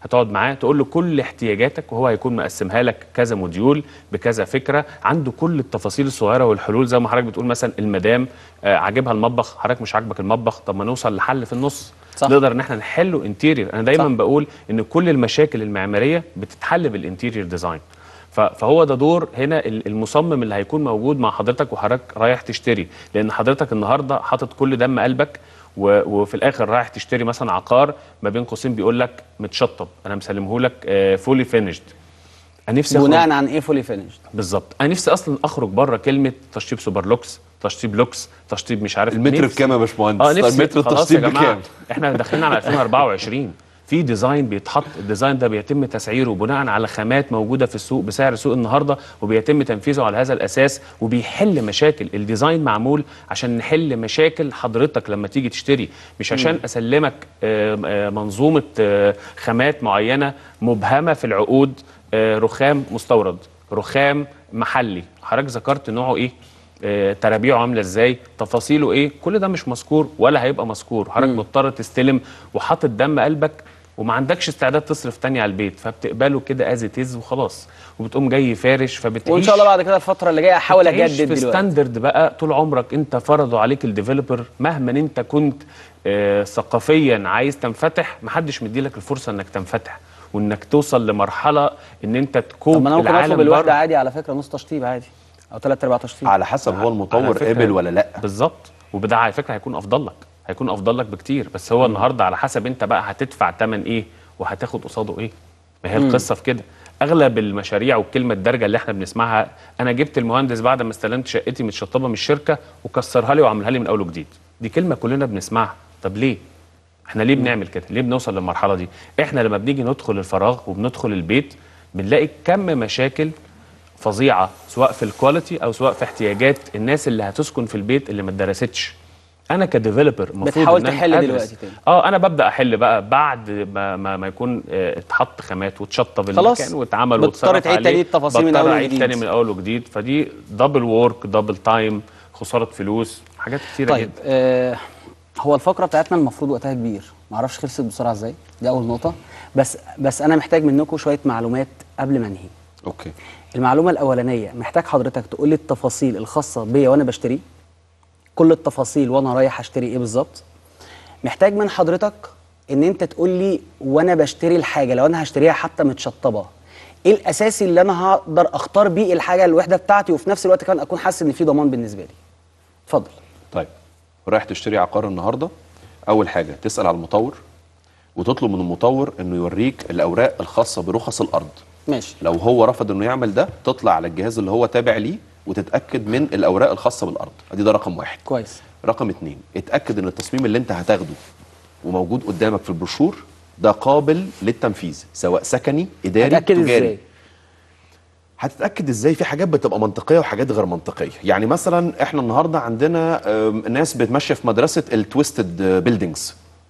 هتقعد معاه تقول له كل احتياجاتك، وهو هيكون مقسمها لك كذا موديول بكذا فكره، عنده كل التفاصيل الصغيره والحلول. زي ما حضرتك بتقول مثلا المدام آه عاجبها المطبخ، حضرتك مش عاجبك المطبخ، طب ما نوصل لحل في النص. صح. نقدر ان احنا نحله انتيرير. انا دايما صح. بقول ان كل المشاكل المعماريه بتتحل بالانتيرير ديزاين. فهو ده دور هنا المصمم اللي هيكون موجود مع حضرتك وحضرتك رايح تشتري، لان حضرتك النهارده حاطط كل دم قلبك، وفي الاخر رايح تشتري مثلا عقار ما بين قوسين بيقول لك متشطب، انا مسلمه لك فولي فينيشد. انا نفسي بناء عن ايه فولي فينيشد؟ بالظبط. انا نفسي اصلا اخرج بره كلمه تشطيب سوبر لوكس، تشطيب لوكس، تشطيب مش عارف المتر بكام يا باشمهندس؟ اه نفسي المتر التشطيب بكام؟ احنا داخلين على ألفين وأربعة وعشرين، في ديزاين بيتحط، الديزاين ده بيتم تسعيره بناء على خامات موجوده في السوق بسعر سوق النهارده، وبيتم تنفيذه على هذا الاساس، وبيحل مشاكل. الديزاين معمول عشان نحل مشاكل حضرتك لما تيجي تشتري، مش عشان م. اسلمك منظومه خامات معينه مبهمه في العقود، رخام مستورد، رخام محلي، حضرتك ذكرت نوعه ايه؟ آه، ترابيعه عامله ازاي، تفاصيله ايه، كل ده مش مذكور ولا هيبقى مذكور. حضرتك مضطر تستلم وحاطط دم قلبك وما عندكش استعداد تصرف تاني على البيت، فبتقبله كده از تيز وخلاص، وبتقوم جاي فارش. فبتعيش وان شاء الله بعد كده الفتره اللي جايه احاول اجدد دلوقتي في ستاندرد بقى طول عمرك انت فرضوا عليك الديفلوبر. مهما انت كنت آه ثقافيا عايز تنفتح، محدش مديلك الفرصه انك تنفتح وانك توصل لمرحله ان انت تكون طب انا ممكن اطلب الوحده عادي على فكره، نص تشطيب عادي او ثلاث ارباع تشطيب، على حسب هو المطور قبل ولا لا. بالظبط. وبده على فكره هيكون افضل لك، هيكون افضل لك بكتير. بس هو م. النهارده على حسب انت بقى هتدفع ثمن ايه وهتاخد قصاده ايه. ما هي م. القصه في كده. اغلب المشاريع والكلمه الدارجه اللي احنا بنسمعها، انا جبت المهندس بعد ما استلمت شقتي متشطبه من الشركه وكسرها لي وعملها لي من اول وجديد. دي كلمه كلنا بنسمعها. طب ليه؟ احنا ليه بنعمل كده؟ ليه بنوصل للمرحله دي؟ احنا لما بنيجي ندخل الفراغ وبندخل البيت بنلاقي كم مشاكل فظيعه، سواء في الكواليتي او سواء في احتياجات الناس اللي هتسكن في البيت اللي ما اتدرستش. انا كديفلوبر المفروض بتحاول تحل دلوقتي تاني. اه انا ببدا احل بقى بعد ما ما, ما يكون اه اتحط خامات واتشطب المكان واتعمل واتصرف عليه، تعيد التفاصيل من اول وجديد، تاني من اول وجديد. فدي دبل وورك، دبل تايم، خساره فلوس، حاجات كتيره طيب جدا. آه هو الفقره بتاعتنا المفروض وقتها كبير، ما اعرفش خلصت بسرعه ازاي، دي اول نقطه. بس بس انا محتاج منكم شويه معلومات قبل ما انهي. اوكي. المعلومه الاولانيه، محتاج حضرتك تقول لي التفاصيل الخاصه بيا وانا بشتري، كل التفاصيل وانا رايح اشتري ايه بالظبط. محتاج من حضرتك ان انت تقول لي وانا بشتري الحاجه، لو انا هشتريها حتى متشطبه، ايه الاساسي اللي انا هقدر اختار بيه الحاجه الوحده بتاعتي، وفي نفس الوقت كمان اكون حاسس ان في ضمان بالنسبه لي. اتفضل. طيب رايح تشتري عقار النهارده، اول حاجه تسال على المطور وتطلب من المطور انه يوريك الاوراق الخاصه برخص الارض. ماشي. لو هو رفض انه يعمل ده، تطلع على الجهاز اللي هو تابع ليه وتتاكد من الاوراق الخاصه بالارض. ادي ده رقم واحد. كويس. رقم اتنين، اتاكد ان التصميم اللي انت هتاخده وموجود قدامك في البروشور ده قابل للتنفيذ، سواء سكني، اداري، هتأكد تجاري. ازاي؟ هتتاكد ازاي؟ في حاجات بتبقى منطقيه وحاجات غير منطقيه. يعني مثلا احنا النهارده عندنا ناس بتمشي في مدرسه التويستد بيلدينجز،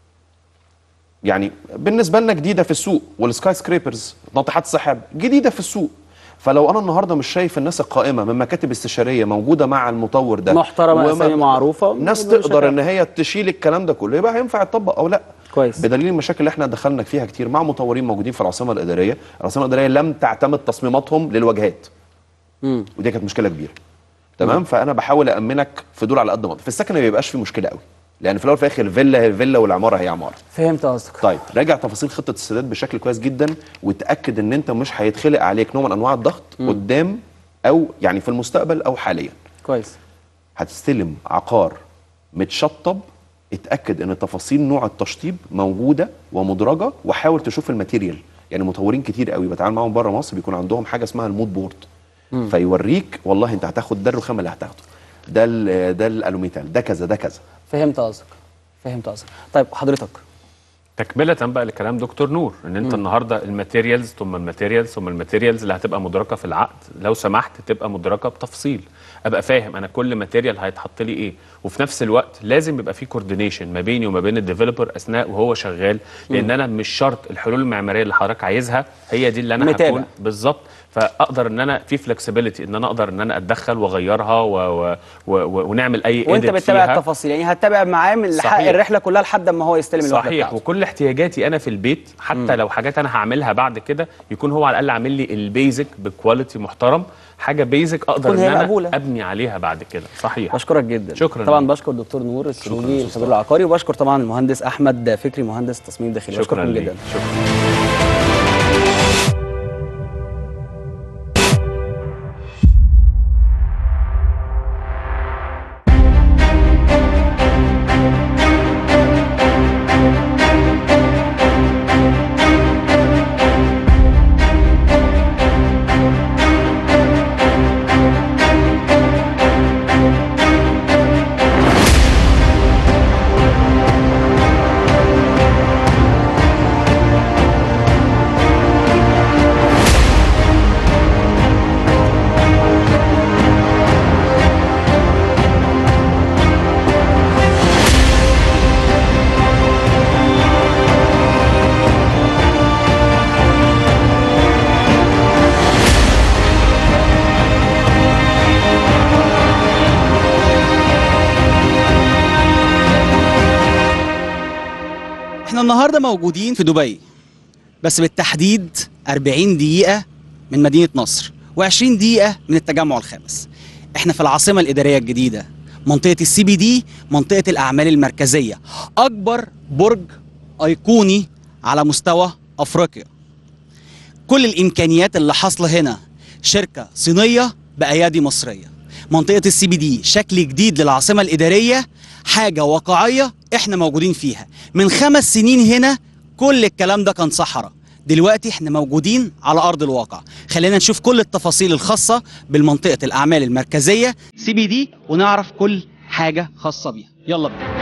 يعني بالنسبه لنا جديده في السوق، والسكاي سكريبرز، ناطحات السحاب جديده في السوق. فلو انا النهارده مش شايف الناس القائمه من مكاتب استشاريه موجوده مع المطور ده محترمه، اسامي معروفه، ناس تقدر ان هي تشيل الكلام ده كله، يبقى هينفع يتطبق او لا. كويس. بدليل المشاكل اللي احنا دخلنا فيها كتير مع مطورين موجودين في العاصمه الاداريه، العاصمه الاداريه لم تعتمد تصميماتهم للواجهات. امم ودي كانت مشكله كبيره. تمام. مم. فانا بحاول امنك في دول على قد ما اقدر. في السكن ما بيبقاش في مشكله قوي، لان في الاول وفي الاخر الفيلا هي الفيلا والعماره هي عماره. فهمت قصدك. طيب راجع تفاصيل خطه السداد بشكل كويس جدا، وتاكد ان انت مش هيتخلق عليك نوع من انواع الضغط م. قدام او يعني في المستقبل او حاليا. كويس. هتستلم عقار متشطب، اتاكد ان تفاصيل نوع التشطيب موجوده ومدرجه، وحاول تشوف الماتيريال. يعني مطورين كتير قوي بتعامل معاهم بره مصر بيكون عندهم حاجه اسمها المود بورد، م. فيوريك والله انت هتاخد ده الرخام اللي هتاخده، ده ده الالوميتال، ده كذا ده كذا. فهمت قصدك. فهمت قصدك. طيب حضرتك تكمله بقى لكلام دكتور نور، ان انت م. النهارده الماتيريالز ثم الماتيريالز ثم الماتيريالز اللي هتبقى مدركه في العقد، لو سمحت تبقى مدركه بتفصيل. ابقى فاهم انا كل ماتيريال هيتحط لي ايه، وفي نفس الوقت لازم يبقى في كوردينيشن ما بيني وما بين الديفلوبر اثناء وهو شغال، لان انا مش شرط الحلول المعماريه اللي حضرتك عايزها هي دي اللي انا متابع. هكون بالظبط. فاقدر ان انا في فلكسبيليتي ان انا اقدر ان انا اتدخل واغيرها و... و... و... ونعمل اي وانت edit بتتابع فيها. التفاصيل، يعني هتتابع معاه من الح- صحيح. الرحله كلها لحد ما هو يستلم الوحده صحيح، بتاعته. وكل احتياجاتي انا في البيت حتى مم. لو حاجات انا هعملها بعد كده يكون هو على الاقل عامل لي البيزك بكواليتي محترم، حاجه بيزك اقدر ان انا مقبولة. ابني عليها بعد كده. صحيح. بشكرك جدا. شكرا. طبعا بشكر دكتور نور السلوجي الخبير العقاري، وبشكر طبعا المهندس احمد فكري مهندس تصميم داخلي. شكرا بشكركم جدا. شكرا. احنا النهارده موجودين في دبي، بس بالتحديد أربعين دقيقة من مدينة نصر وعشرين دقيقة من التجمع الخامس. احنا في العاصمة الإدارية الجديدة، منطقة السي بي دي، منطقة الأعمال المركزية، أكبر برج أيقوني على مستوى أفريقيا. كل الإمكانيات اللي حاصلة هنا شركة صينية بأيادي مصرية. منطقة السي بي دي شكل جديد للعاصمة الإدارية، حاجة واقعية احنا موجودين فيها. من خمس سنين هنا كل الكلام ده كان صحراء، دلوقتي احنا موجودين على أرض الواقع. خلينا نشوف كل التفاصيل الخاصة بالمنطقة الأعمال المركزية سي بي دي ونعرف كل حاجة خاصة بيها. يلا بينا.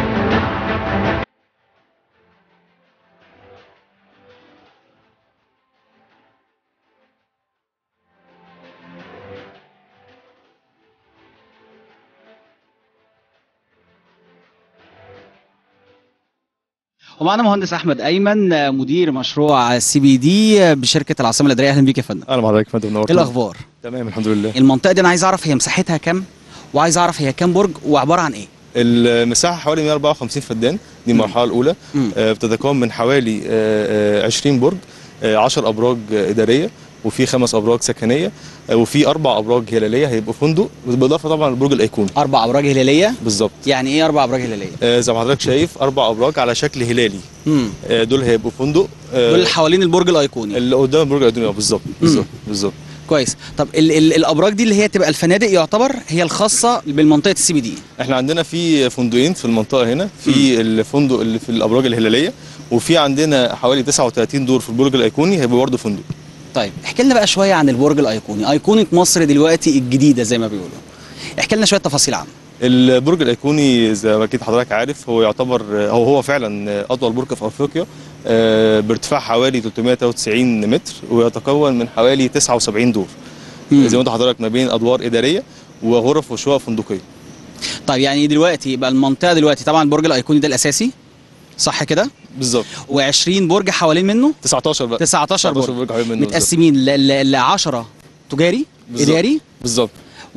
ومعنا مهندس احمد ايمن مدير مشروع سي بي دي بشركه العاصمه الاداريه. اهلا بيك يا فندم. اهلا بحضرتك يا فندم، نورت. ايه الاخبار؟ تمام الحمد لله. المنطقه دي انا عايز اعرف هي مساحتها كام، وعايز اعرف هي كام برج وعباره عن ايه؟ المساحه حوالي مئة وأربعة وخمسين فدان، دي المرحله الاولى. آه بتتكون من حوالي آه عشرين برج، آه عشر ابراج اداريه، وفي خمس ابراج سكنيه، آه وفي اربع ابراج هلاليه هيبقوا فندق، بالاضافه طبعا للبرج الايقوني. اربع ابراج هلاليه بالظبط. يعني ايه اربع ابراج هلاليه؟ آه زي ما حضرتك شايف اربع ابراج على شكل هلالي. امم آه دول هيبقوا فندق. آه دول اللي حوالين البرج الايقوني اللي قدام البرج الايقوني. بالظبط بالظبط بالظبط. كويس. طب ال ال الابراج دي اللي هي تبقى الفنادق يعتبر هي الخاصه بالمنطقه السي بي دي؟ احنا عندنا في فندقين في المنطقه هنا، في الفندق اللي في الابراج الهلاليه، وفي عندنا حوالي تسعة وثلاثين دور في البرج الايقوني هيبقى برضه فندق. طيب احكي لنا بقى شويه عن البرج الايقوني، ايقونه مصر دلوقتي الجديده زي ما بيقولوا. احكي لنا شويه تفاصيل عنه. البرج الايقوني زي ما اكيد حضرتك عارف هو يعتبر هو هو فعلا اطول برج في افريقيا، بارتفاع حوالي ثلاثمئة وثلاثة وتسعين متر، ويتكون من حوالي تسعة وسبعين دور. مم. زي ما انت حضرتك ما بين ادوار اداريه وغرف وشقق فندقيه. طيب يعني دلوقتي يبقى المنطقه دلوقتي طبعا البرج الايقوني ده الاساسي صح كده؟ بالظبط. و20 برج حوالين منه؟ تسعتاشر بقى. تسعتاشر برج, برج حوالين منه، متقسمين ل عشرة تجاري بالزبط. اداري بالظبط،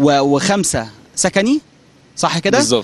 وخمسه سكني صح كده؟ بالظبط.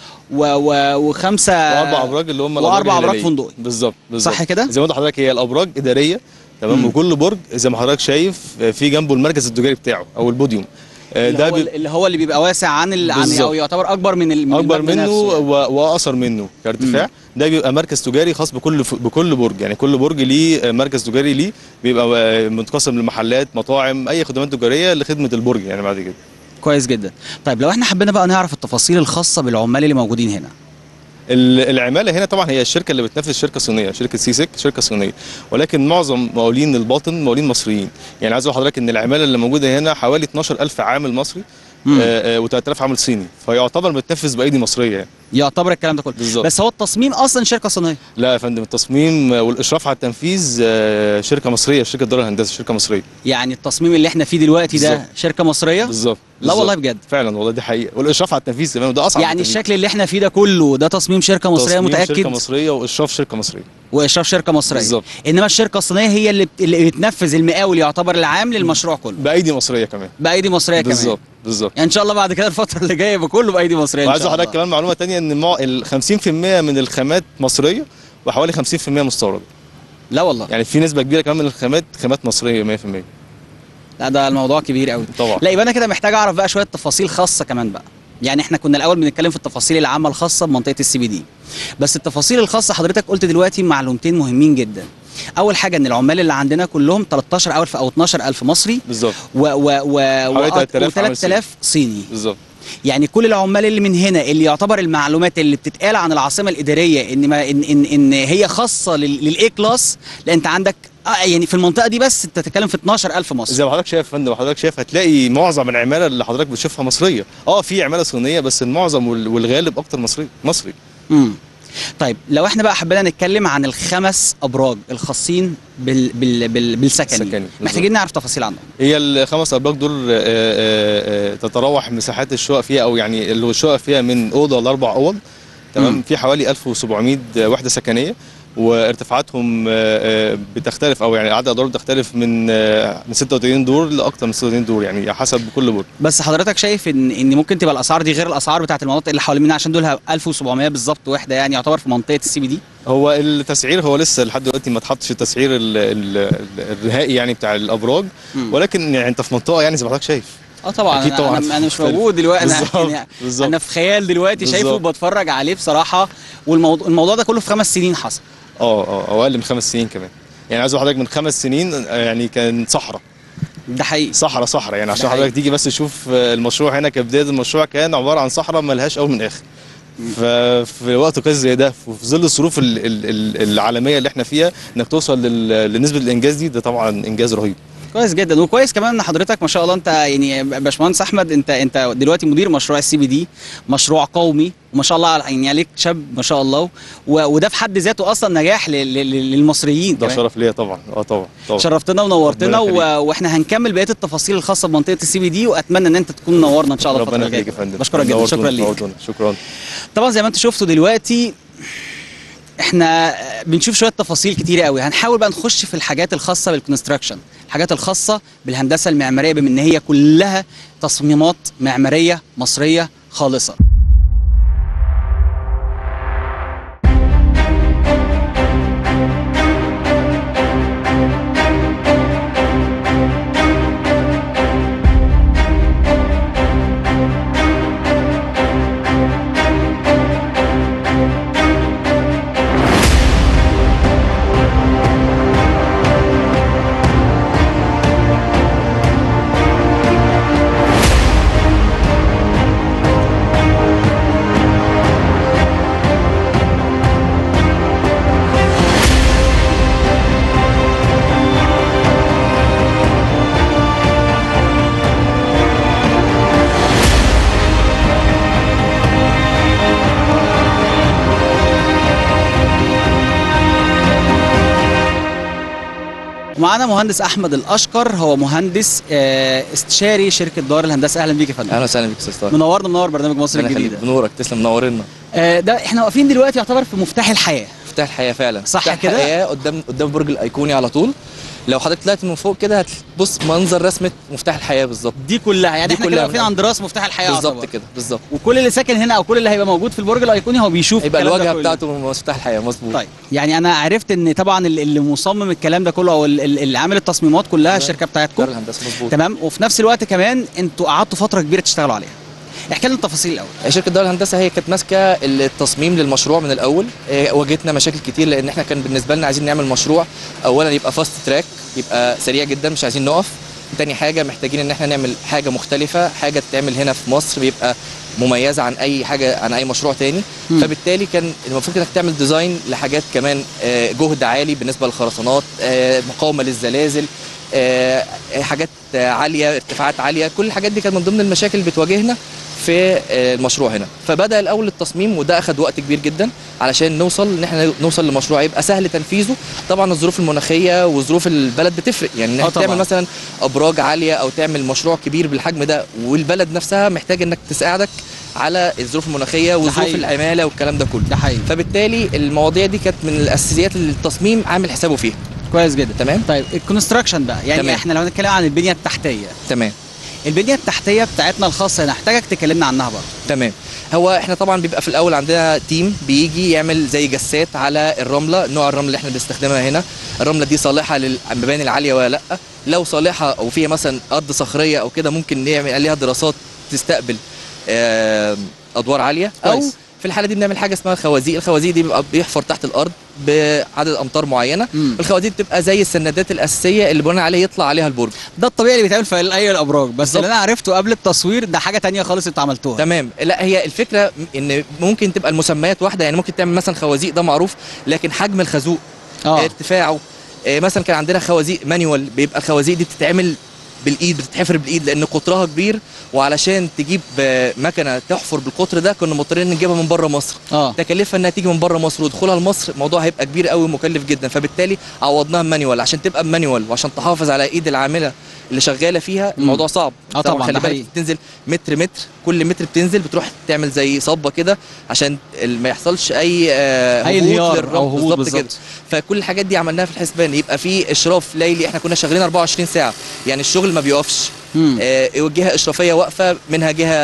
وخمسه واربع ابراج اللي هم واربع ابراج فندقي. بالظبط بالظبط. صح كده؟ زي ما انت حضرتك هي الابراج اداريه تمام، وكل برج زي ما حضرتك شايف في جنبه المركز التجاري بتاعه او البوديوم. اللي ده هو بي... اللي هو اللي بيبقى واسع عن ال... عن او يعتبر اكبر من ال... اكبر منه و... واقصر منه كارتفاع. ده بيبقى مركز تجاري خاص بكل ف... بكل برج، يعني كل برج ليه مركز تجاري ليه، بيبقى متقسم لمحلات مطاعم اي خدمات تجاريه لخدمه البرج يعني بعد كده. كويس جدا. طيب لو احنا حبينا بقى نعرف التفاصيل الخاصه بالعمال اللي موجودين هنا. العماله هنا طبعا هي الشركه اللي بتنافس شركه صينيه، شركه سيسك شركه صينيه، ولكن معظم مقاولين الباطن مقاولين مصريين. يعني عايز اقول لحضرتك ان العماله اللي موجوده هنا حوالي اتناشر ألف عامل مصري و3000 عامل صيني، فيعتبر متنفذ بايدي مصريه يعني. يعتبر الكلام ده كله بالزبط. بس هو التصميم اصلا شركه صينيه؟ لا يا فندم، التصميم والاشراف على التنفيذ شركه مصريه، شركه دار الهندسه، شركه مصريه. يعني التصميم اللي احنا فيه دلوقتي ده بالزبط. شركه مصريه؟ بالظبط لا والله بجد فعلا والله دي حقيقه، والاشراف على التنفيذ كمان وده اصعب. يعني الشكل اللي احنا فيه ده كله ده تصميم شركه مصريه تصميم متاكد؟ شركه مصريه واشراف شركه مصريه واشراف شركه مصريه بالظبط. انما الشركه الصينيه هي اللي, بت... اللي بتنفذ المقاول يعتبر العام للمشروع كله بايدي مصريه كمان. بايدي مصريه كمان بالظبط بالظبط. يعني ان شاء الله بعد كده الفتره اللي جايه يبقى كله بايدي مصريه ان وعايز شاء الله. حضرتك كمان معلومه ثانيه ان مع... ال خمسين في المية من الخامات مصريه وحوالي خمسين في المية مستورده. لا والله يعني في نسبه كبيره كمان من الخامات خامات مصريه مية في المية. لا ده الموضوع كبير قوي طبعا. لا يبقى انا كده محتاج اعرف بقى شويه تفاصيل خاصه كمان بقى. يعني احنا كنا الاول بنتكلم في التفاصيل العامه الخاصه بمنطقه السي بي دي، بس التفاصيل الخاصه حضرتك قلت دلوقتي معلومتين مهمين جدا. اول حاجه ان العمال اللي عندنا كلهم تلتاشر ألف او اتناشر ألف مصري بالظبط و و و حوالي و تلات آلاف صيني بالظبط. يعني كل العمال اللي من هنا اللي يعتبر المعلومات اللي بتتقال عن العاصمه الاداريه ان ما ان ان, إن هي خاصه للاي كلاس، لا انت عندك آه يعني في المنطقه دي بس انت تتكلم في اتناشر ألف مصري. زي ما حضرتك شايف يا فندم، وحضرتك شايف هتلاقي معظم العماله اللي حضرتك بتشوفها مصريه. اه في عماله صينيه بس المعظم والغالب اكتر مصري مصري. امم طيب لو احنا بقى حبينا نتكلم عن الخمس ابراج الخاصين بال بال بال بالسكني السكني. محتاجين نعرف تفاصيل عنهم. هي الخمس ابراج دول آه، آه، آه، تتراوح مساحات الشقق فيها او يعني اللي الشقق فيها من اوضه لاربع اوض. تمام. في حوالي ألف وسبعمية وحده سكنيه، وارتفاعاتهم بتختلف او يعني عدد الادوار بتختلف من من ستة وتلاتين دور لاكثر من ستة وتلاتين دور يعني حسب كل برج. بس حضرتك شايف ان ان ممكن تبقى الاسعار دي غير الاسعار بتاعه المناطق اللي حوالينا عشان دول ألف وسبعمية بالظبط وحده يعني يعتبر في منطقه السي بي دي؟ هو التسعير هو لسه لحد دلوقتي ما اتحطش التسعير النهائي يعني بتاع الابراج، ولكن يعني انت في منطقه يعني زي ما حضرتك شايف. اه طبعا أكيد طبعا انا, أنا مش موجود دلوقتي انا بالزبط. يعني بالزبط. انا في خيال دلوقتي شايفه بالزبط. وبتفرج عليه بصراحه. والموضوع الموضوع ده كله في خمس سنين حصل. اه اه او اقل من خمس سنين كمان. يعني عايز اقول لحضرتك من خمس سنين يعني كان صحراء. ده حقيقي. صحراء صحراء يعني عشان ده حضرتك تيجي بس تشوف المشروع هنا كبدايه المشروع كان عباره عن صحراء ملهاش اول من اخر. ففي وقت قياسي زي ده وفي ظل الظروف العالميه اللي احنا فيها انك توصل لنسبه الانجاز دي ده طبعا انجاز رهيب. كويس جدا. وكويس كمان ان حضرتك ما شاء الله انت يعني باشمهندس احمد انت انت دلوقتي مدير مشروع السي بي دي، مشروع قومي وما شاء الله يعني عليك شاب ما شاء الله، وده في حد ذاته اصلا نجاح للمصريين. ده شرف ليا طبعا. اه طبعا طبعا شرفتنا ونورتنا و... واحنا هنكمل بقيه التفاصيل الخاصه بمنطقه السي بي دي، واتمنى ان انت تكون نورنا ان شاء الله الفتره الجايه. بشكرك جدا. شكرا ليك. شكرا. طبعا زي ما انتم شفتوا دلوقتي احنا بنشوف شويه تفاصيل كتيره قوي. هنحاول بقى نخش في الحاجات الخاصه بالكونستراكشن، الحاجات الخاصه بالهندسه المعماريه بما ان هي كلها تصميمات معماريه مصريه خالصه. معانا مهندس احمد الاشقر، هو مهندس اه استشاري شركه دار الهندسه. اهلا بيك يا فندم. اهلا وسهلا بيك يا استاذ. منورنا منور برنامج مصر الجديده. بنورك تسلم منورنا. اه ده احنا واقفين دلوقتي يعتبر في مفتاح الحياه. مفتاح الحياه فعلا صح كده؟ الحياه قدام قدام برج الايقوني على طول. لو حضرتك طلعت من فوق كده هتبص منظر رسمه مفتاح الحياه بالظبط. دي كلها يعني دي احنا كده واقفين عند راس مفتاح الحياه بالظبط كده بالظبط. وكل اللي ساكن هنا او كل اللي هيبقى موجود في البرج الايقوني هو بيشوف يبقى الواجهه بتاعته من مفتاح الحياه. مظبوط. طيب يعني انا عرفت ان طبعا اللي مصمم الكلام ده كله او اللي عامل التصميمات كلها الشركه بتاعتكم. دار الهندسه. مظبوط. تمام. وفي نفس الوقت كمان انتوا قعدتوا فتره كبيره تشتغلوا عليها. احكي لنا التفاصيل الاول. شركه دار الهندسه هي كانت ماسكه التصميم للمشروع من الاول. واجهتنا مشاكل كتير لان احنا كان بالنسبه لنا عايزين نعمل مشروع اولا يبقى فاست تراك، يبقى سريع جدا مش عايزين نقف. تاني حاجه محتاجين ان احنا نعمل حاجه مختلفه، حاجه تتعمل هنا في مصر بيبقى مميزه عن اي حاجه عن اي مشروع تاني. م. فبالتالي كان المفروض انك تعمل ديزاين لحاجات كمان جهد عالي بالنسبه للخرسانات، مقاومه للزلازل، حاجات عاليه، ارتفاعات عاليه. كل الحاجات دي كانت من ضمن المشاكل اللي بتواجهنا في المشروع هنا. فبدا الاول التصميم وده اخذ وقت كبير جدا علشان نوصل ان احنا نوصل لمشروع يبقى سهل تنفيذه. طبعا الظروف المناخيه وظروف البلد بتفرق، يعني انك تعمل مثلا ابراج عاليه او تعمل مشروع كبير بالحجم ده، والبلد نفسها محتاج انك تساعدك على الظروف المناخيه وظروف العماله والكلام ده كله. ده حقيقي. فبالتالي المواضيع دي كانت من الاساسيات اللي التصميم عامل حسابه فيها. كويس جدا. تمام. طيب الكونستراكشن بقى، يعني تمام. احنا لو هنتكلم عن البنيه التحتيه. تمام. البنيه التحتيه بتاعتنا الخاصه نحتاجك تكلمنا عنها برضه. تمام. هو احنا طبعا بيبقى في الاول عندنا تيم بيجي يعمل زي جسات على الرمله، نوع الرمله اللي احنا بنستخدمها هنا، الرمله دي صالحه للمباني العاليه ولا لا، لو صالحه او فيها مثلا ارض صخريه او كده ممكن نعمل عليها دراسات تستقبل ادوار عاليه. او كويس. في الحاله دي بنعمل حاجه اسمها خوازيق، الخوازيق دي بيبقى بيحفر تحت الارض بعدد امتار معينه، مم. الخوازيق بتبقى زي السندات الاساسيه اللي بناء عليه يطلع عليها البرج. ده الطبيعي اللي بيتعمل في اي الابراج، بس بالزبط. اللي انا عرفته قبل التصوير ده حاجه تانية خالص انتوا عملتوها. تمام. لا هي الفكره ان ممكن تبقى المسميات واحده، يعني ممكن تعمل مثلا خوازيق ده معروف، لكن حجم الخازوق آه. ارتفاعه، مثلا كان عندنا خوازيق مانيوال، بيبقى الخوازيق دي بتتعمل بالايد، بتتحفر بالايد لان قطرها كبير، وعلشان تجيب مكنه تحفر بالقطر ده كنا مضطرين نجيبها من بره مصر. اه تكلفها انها تيجي من بره مصر ودخولها لمصر الموضوع هيبقى كبير قوي ومكلف جدا، فبالتالي عوضناها مانيوال. عشان تبقى مانيوال وعشان تحافظ على ايد العامله اللي شغاله فيها الموضوع صعب. اه طبعا خلي بالك بتنزل متر متر، كل متر بتنزل بتروح تعمل زي صبه كده عشان ما يحصلش اي آه اي انهيار او هبوط بالظبط كده. فكل الحاجات دي عملناها في الحسبان، يبقى في اشراف ليلي، احنا كنا شغالين أربعة وعشرين ساعه، يعني الشغل ما بيقفش. آه جهه اشرافيه واقفه، منها جهه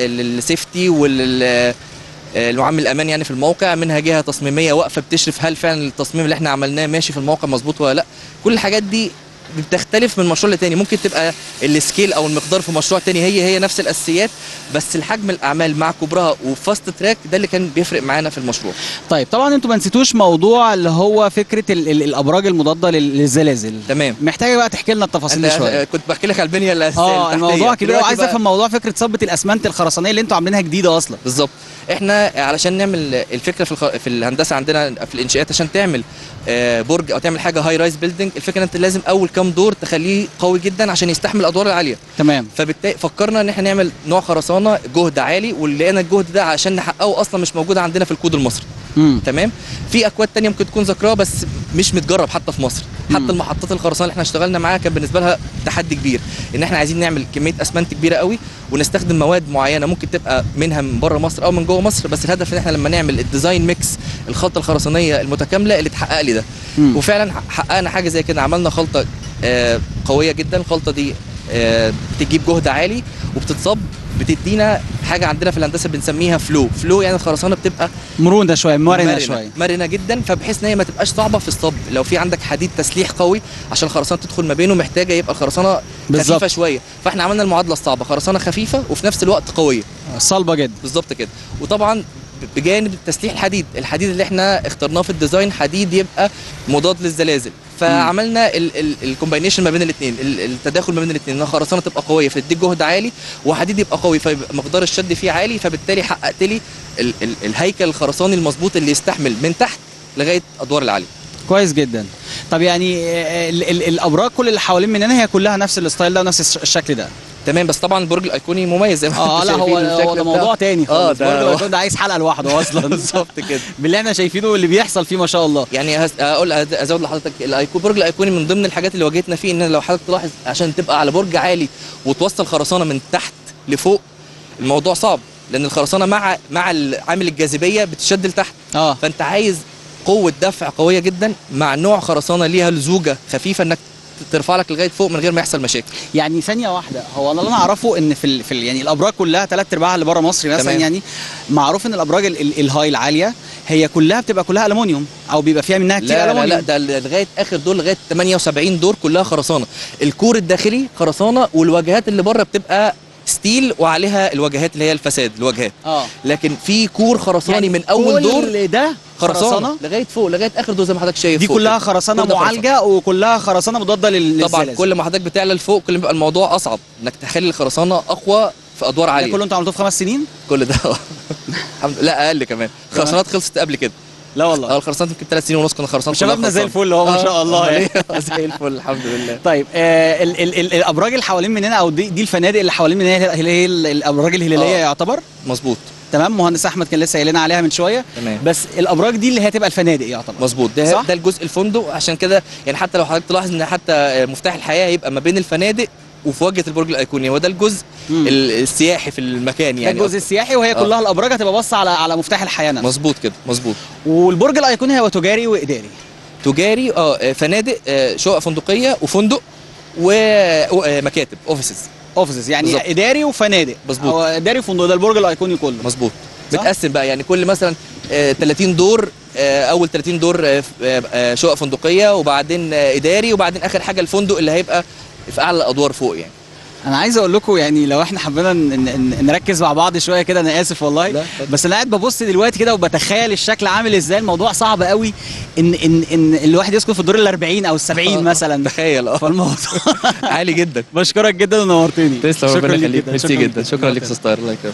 السيفتي وال المعامل الامان يعني في الموقع، منها جهه تصميميه واقفه بتشرف هل فعلا التصميم اللي احنا عملناه ماشي في الموقع مظبوط ولا لا. كل الحاجات دي بتختلف من مشروع لتاني، ممكن تبقى السكيل او المقدار في مشروع تاني هي هي نفس الاساسيات، بس الحجم الاعمال مع كبرها وفاست تراك ده اللي كان بيفرق معانا في المشروع. طيب طبعا انتوا ما نسيتوش موضوع اللي هو فكره ال ال الابراج المضاده للزلازل. تمام. محتاجه بقى تحكي لنا التفاصيل دي شويه. كنت بحكي لك على البنيه الاساسيه. اه الموضوع كبير وعايز افهم موضوع فكره صبه الاسمنت الخرسانيه اللي انتوا عاملينها جديده اصلا. بالظبط. احنا علشان نعمل الفكره في الخ... في الهندسه عندنا في الانشاءات، عشان تعمل آه برج او تعمل حاجه هاي رايز بيلدينج، الفكره انت لازم اول كام دور تخليه قوي جدا عشان يستحمل الادوار العاليه. تمام. فبالتالي فكرنا ان احنا نعمل نوع خرسانه جهد عالي، ولقينا الجهد ده عشان نحققه اصلا مش موجود عندنا في الكود المصري. مم. تمام. في اكواد ثانيه ممكن تكون ذكرها بس مش متجرب حتى في مصر. مم. حتى المحطات الخرسانه اللي احنا اشتغلنا معاها كان بالنسبه لها تحدي كبير، ان احنا عايزين نعمل كميه اسمنت كبيره قوي ونستخدم مواد معينه ممكن تبقى منها من بره مصر او من جوه مصر، بس الهدف ان احنا لما نعمل الديزاين ميكس الخلطه الخرسانيه المتكامله اللي تحقق لي ده. مم. وفعلا حققنا حاجه زي كده، عملنا خلطه آه قويه جدا. الخلطه دي آه بتجيب جهد عالي وبتتصب، بتدينا حاجه عندنا في الهندسه بنسميها فلو. فلو يعني الخرسانه بتبقى مرونه شويه، مرنه شويه، مرنه جدا، فبحيث ان هي ما تبقاش صعبه في الصب. لو في عندك حديد تسليح قوي عشان الخرسانه تدخل ما بينه محتاجه يبقى الخرسانه خفيفه شويه، فاحنا عملنا المعادله الصعبه، خرسانه خفيفه وفي نفس الوقت قويه صلبه جدا. بالظبط كده. وطبعا بجانب تسليح الحديد، الحديد اللي احنا اخترناه في الديزاين حديد يبقى مضاد للزلازل، فعملنا الكومباينيشن ما بين الاثنين، التداخل ما بين الاثنين، ان الخرسانه تبقى قويه فتديك جهد عالي، وحديد يبقى قوي فيبقى مقدار الشد فيه عالي، فبالتالي حققت لي ال ال الهيكل الخرساني المظبوط اللي يستحمل من تحت لغايه ادوار العاليه. كويس جدا. طب يعني ال ال الابراج كل اللي حوالين مننا هي كلها نفس الستايل ده ونفس الشكل ده؟ تمام. بس طبعا البرج الايقوني مميز زي ما اه لا هو هو ده موضوع تاني خالص. البرج الايقوني ده عايز حلقه لوحده اصلا. بالظبط كده. باللي احنا شايفينه واللي بيحصل فيه ما شاء الله. يعني اقول ازود لحضرتك الايقوني، البرج الايقوني من ضمن الحاجات اللي واجهتنا فيه ان لو حضرتك تلاحظ عشان تبقى على برج عالي وتوصل خرسانه من تحت لفوق الموضوع صعب، لان الخرسانه مع مع عامل الجاذبيه بتشد لتحت. اه فانت عايز قوه دفع قويه جدا مع نوع خرسانه ليها لزوجه خفيفه انك ترفع لك لغايه فوق من غير ما يحصل مشاكل. يعني ثانيه واحده، هو انا اللي انا اعرفه ان في ال في ال يعني الابراج كلها ثلاث ارباعها اللي بره مصر مثلا، تمام. يعني معروف ان الابراج ال ال الهاي العاليه هي كلها بتبقى كلها الومنيوم او بيبقى فيها منها كتير لا الومنيوم. لا لا ده لغايه اخر دور لغايه ثمانية وسبعين دور كلها خرسانه، الكور الداخلي خرسانه والواجهات اللي بره بتبقى ستيل وعليها الواجهات اللي هي الفساد الواجهات. اه لكن في كور خرساني يعني من اول دور ده خرسانه, خرسانة لغايه فوق لغايه اخر دور زي ما حضرتك شايف. دي كلها خرسانه معالجه خرسانة. وكلها خرسانه مضاده للزلازل. طبعا كل ما حضرتك بتعلى لفوق كل ما بيبقى الموضوع اصعب انك تخلي الخرسانه اقوى في ادوار عاليه. ده كله انتوا عملتوه في خمس سنين؟ كل ده الحمد لله. لا اقل كمان، خرسانات خلصت قبل كده. لا والله. اه الخرسانات يمكن ثلاث سنين ونص كنا خرسانه. شبابنا زي الفل اهو ما شاء الله. يعني زي الفل الحمد لله. طيب آه ال ال ال الابراج اللي حوالين مننا او دي, دي الفنادق اللي حوالين مننا اللي هي الابراج الهلاليه يعتبر؟ مظبوط. تمام، مهندس احمد كان لسه قايل لنا عليها من شويه. تمام. بس الابراج دي اللي هي هتبقى الفنادق يعتبر. مظبوط، ده صح؟ ده الجزء الفندق. عشان كده يعني حتى لو حضرتك تلاحظ ان حتى مفتاح الحياه هيبقى ما بين الفنادق وفي واجهه البرج الايقوني، وده الجزء مم. السياحي في المكان ده يعني. الجزء السياحي، وهي آه. كلها الابراج هتبقى باصه على على مفتاح الحياه نفسه. مظبوط كده، مظبوط. والبرج الايقوني هو تجاري واداري. تجاري اه فنادق، آه شقق فندقيه وفندق ومكاتب اوفيسز. اوفيسز يعني بالزبط. اداري وفنادق. مظبوط. هو اداري وفندق، ده البرج الايقوني كله. مظبوط. صح؟ بتقسم بقى يعني كل مثلا آه ثلاثين دور، آه اول ثلاثين دور آه آه شقق فندقيه، وبعدين آه اداري، وبعدين اخر حاجه الفندق اللي هيبقى في اعلى الادوار فوق يعني. انا عايز اقول لكم يعني لو احنا حبينا نركز مع بعض شويه كده، انا اسف والله، لا. بس انا قاعد ببص دلوقتي كده وبتخيل الشكل عامل ازاي. الموضوع صعب قوي ان ان ان الواحد يسكن في الدور ال أربعين او ال سبعين مثلا. تخيل. اه فالموضوع عالي جدا. بشكرك جدا ونورتني. تسلم، ربنا يخليك. جداً. ميرسي جدا. شكرا لك استاذ طاهر، الله يكرمك.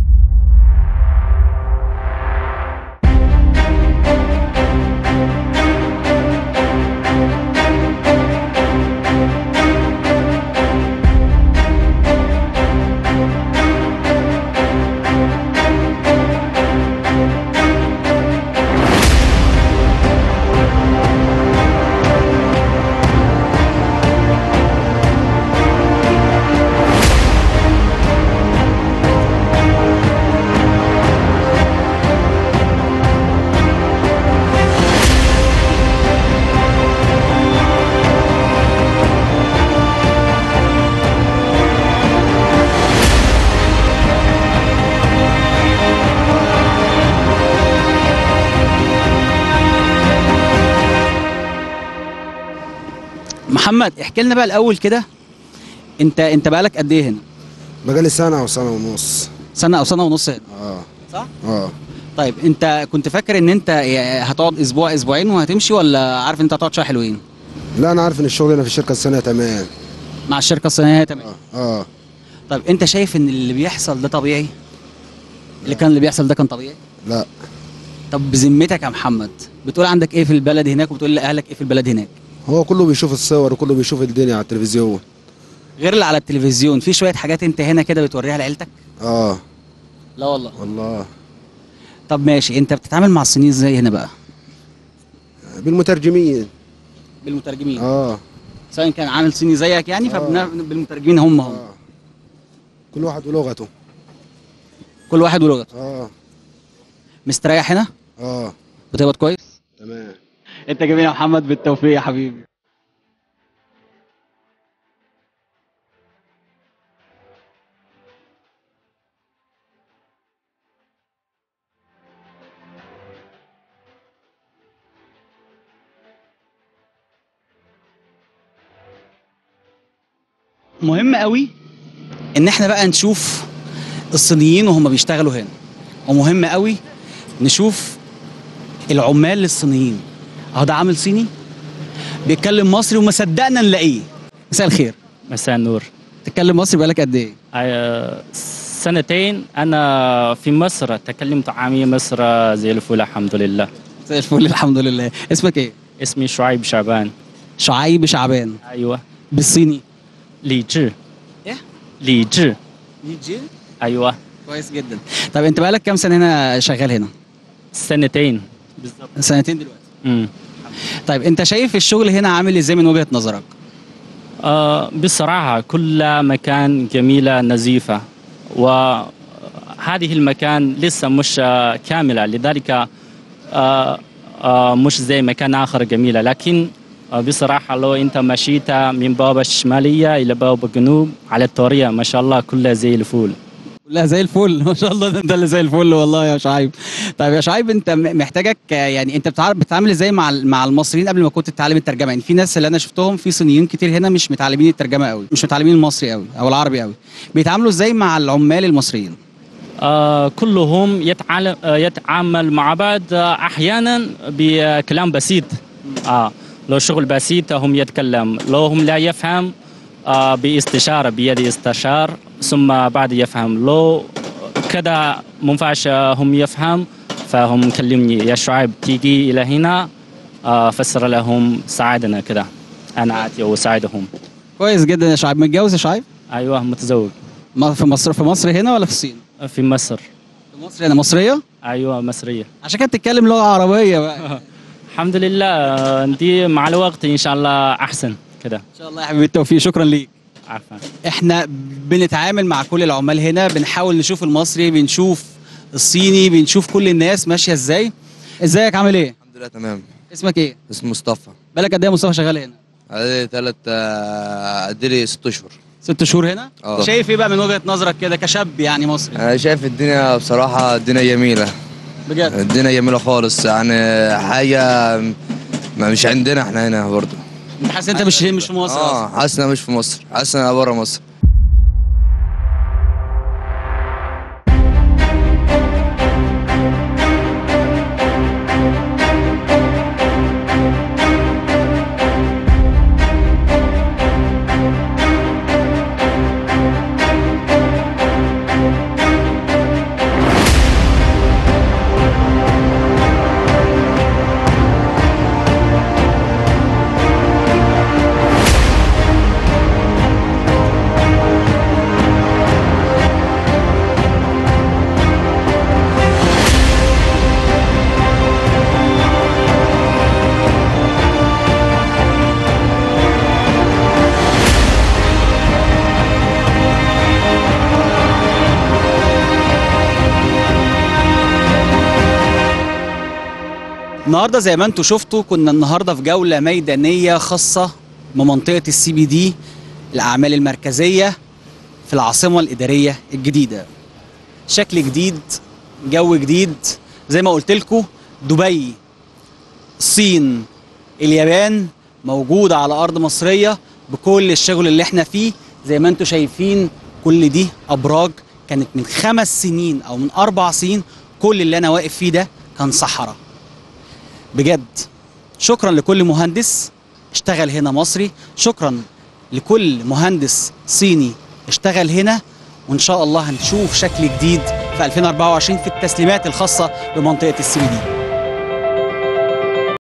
محمد احكي لنا بقى الاول كده، انت انت بقالك قد ايه هنا؟ بقالي سنة أو سنة ونص. سنه او سنه ونص هنا. اه صح؟ اه طيب انت كنت فاكر ان انت هتقعد اسبوع اسبوعين وهتمشي، ولا عارف ان انت هتقعد شويه حلوين؟ لا أنا عارف إن الشغل هنا في الشركة الصينية تمام. مع الشركه الصينيه تمام. اه اه طيب انت شايف ان اللي بيحصل ده طبيعي؟ اللي كان اللي بيحصل ده كان طبيعي؟ لا. طب بذمتك يا محمد، بتقول عندك ايه في البلد هناك وبتقول لاهلك ايه في البلد هناك؟ هو كله بيشوف الصور وكله بيشوف الدنيا على التلفزيون. غير اللي على التلفزيون، في شويه حاجات انت هنا كده بتوريها لعيلتك؟ اه لا والله. والله. طب ماشي، انت بتتعامل مع الصينيين ازاي هنا بقى؟ بالمترجمين. بالمترجمين. اه سواء كان عامل صيني زيك يعني، آه. فبالمترجمين هم هم. اه كل واحد ولغته. كل واحد ولغته. اه مستريح هنا؟ اه بتقبض كويس؟ تمام. انت جميل يا محمد، بالتوفيق يا حبيبي. مهم قوي ان احنا بقى نشوف الصينيين وهم بيشتغلوا هنا، ومهم قوي نشوف العمال الصينيين. اهو ده عامل صيني بيتكلم مصري وما صدقنا نلاقيه. مساء الخير. مساء النور. تتكلم مصري بقالك قد ايه؟ آه، سنتين أنا في مصر، تكلمت عامية مصر زي الفل الحمد لله. زي الفل الحمد لله. اسمك ايه؟ اسمي شعيب شعبان. شعيب شعبان. أيوة. بالصيني؟ لي جي. ايه؟ لي جي. لي جي؟ أيوة. كويس جدا. طب انت بقالك كام سنه هنا شغال هنا؟ سنتين بالظبط. سنتين دلوقتي. امم طيب انت شايف الشغل هنا عامل ازاي من وجهة نظرك؟ آه بصراحة كل مكان جميلة نظيفة، وهذه المكان لسه مش آه، كاملة، لذلك آه آه مش زي مكان آخر جميلة، لكن آه بصراحة لو أنت مشيت من باب الشمالية إلى باب الجنوب على الطريق ما شاء الله كلها زي الفل. لا زي الفل ما شاء الله. ده انت اللي زي الفل والله يا شعيب. طيب يا شعيب، انت م- محتاجك يعني، انت بتعرف بتتعامل ازاي مع ال- مع المصريين قبل ما كنت تتعلم الترجمه؟ يعني في ناس اللي انا شفتهم، في صينيين كتير هنا مش متعلمين الترجمه قوي، مش متعلمين المصري قوي او العربي قوي، بيتعاملوا ازاي مع العمال المصريين؟ آه كلهم يتعلم آه يتعامل مع بعض آه أحيانا بكلام بسيط. آه لو شغل بسيط هم يتكلم، لو هم لا يفهم آه باستشارة بيد استشار ثم بعد يفهم، لو كذا منفعش هم يفهم فهم كلمني يا شعيب تيجي إلى هنا آه فسر لهم ساعدنا كذا، أنا آتي وساعدهم. كويس جدا يا شعيب. متجوز يا شعيب؟ أيوه متزوج. ما- في مصر في مصر هنا ولا في الصين؟ في مصر. في مصر هنا مصريه؟ ايوه مصريه. عشان كده بتتكلم لغه عربيه بقى. الحمد لله. آه، دي مع الوقت ان شاء الله احسن كده. ان شاء الله يا حبيبي، التوفيق، شكرا ليك. عفوا. احنا بنتعامل مع كل العمال هنا، بنحاول نشوف المصري، بنشوف الصيني، بنشوف كل الناس ماشيه ازاي. ازيك عامل ايه؟ الحمد لله تمام. اسمك ايه؟ اسمي مصطفى. بالك قد ايه يا مصطفى شغال هنا؟ ادي ثلاث ادي ست اشهر. ست شهور هنا؟ اه. شايف ايه بقى من وجهة نظرك كده كشاب يعني مصري؟ انا شايف الدنيا بصراحه الدنيا جميله. بجد؟ الدنيا جميله خالص، يعني حاجه ما مش عندنا احنا هنا برضه. انت حاسس انت مش مش في مصر اه اصلا؟ حاسس إن أنا مش في مصر، حاسس إن انا بره مصر. النهارده زي ما انتم شفتوا كنا النهارده في جوله ميدانيه خاصه بمنطقه السي بي دي، الاعمال المركزيه في العاصمه الاداريه الجديده. شكل جديد، جو جديد، زي ما قلت لكم دبي، الصين، اليابان موجوده على ارض مصريه بكل الشغل اللي احنا فيه. زي ما انتم شايفين كل دي ابراج كانت من خمس سنين او من اربع سنين، كل اللي انا واقف فيه ده كان صحراء. بجد شكرا لكل مهندس اشتغل هنا مصري، شكرا لكل مهندس صيني اشتغل هنا، وان شاء الله هنشوف شكل جديد في ألفين وأربعة وعشرين في التسليمات الخاصه بمنطقه السي بي دي.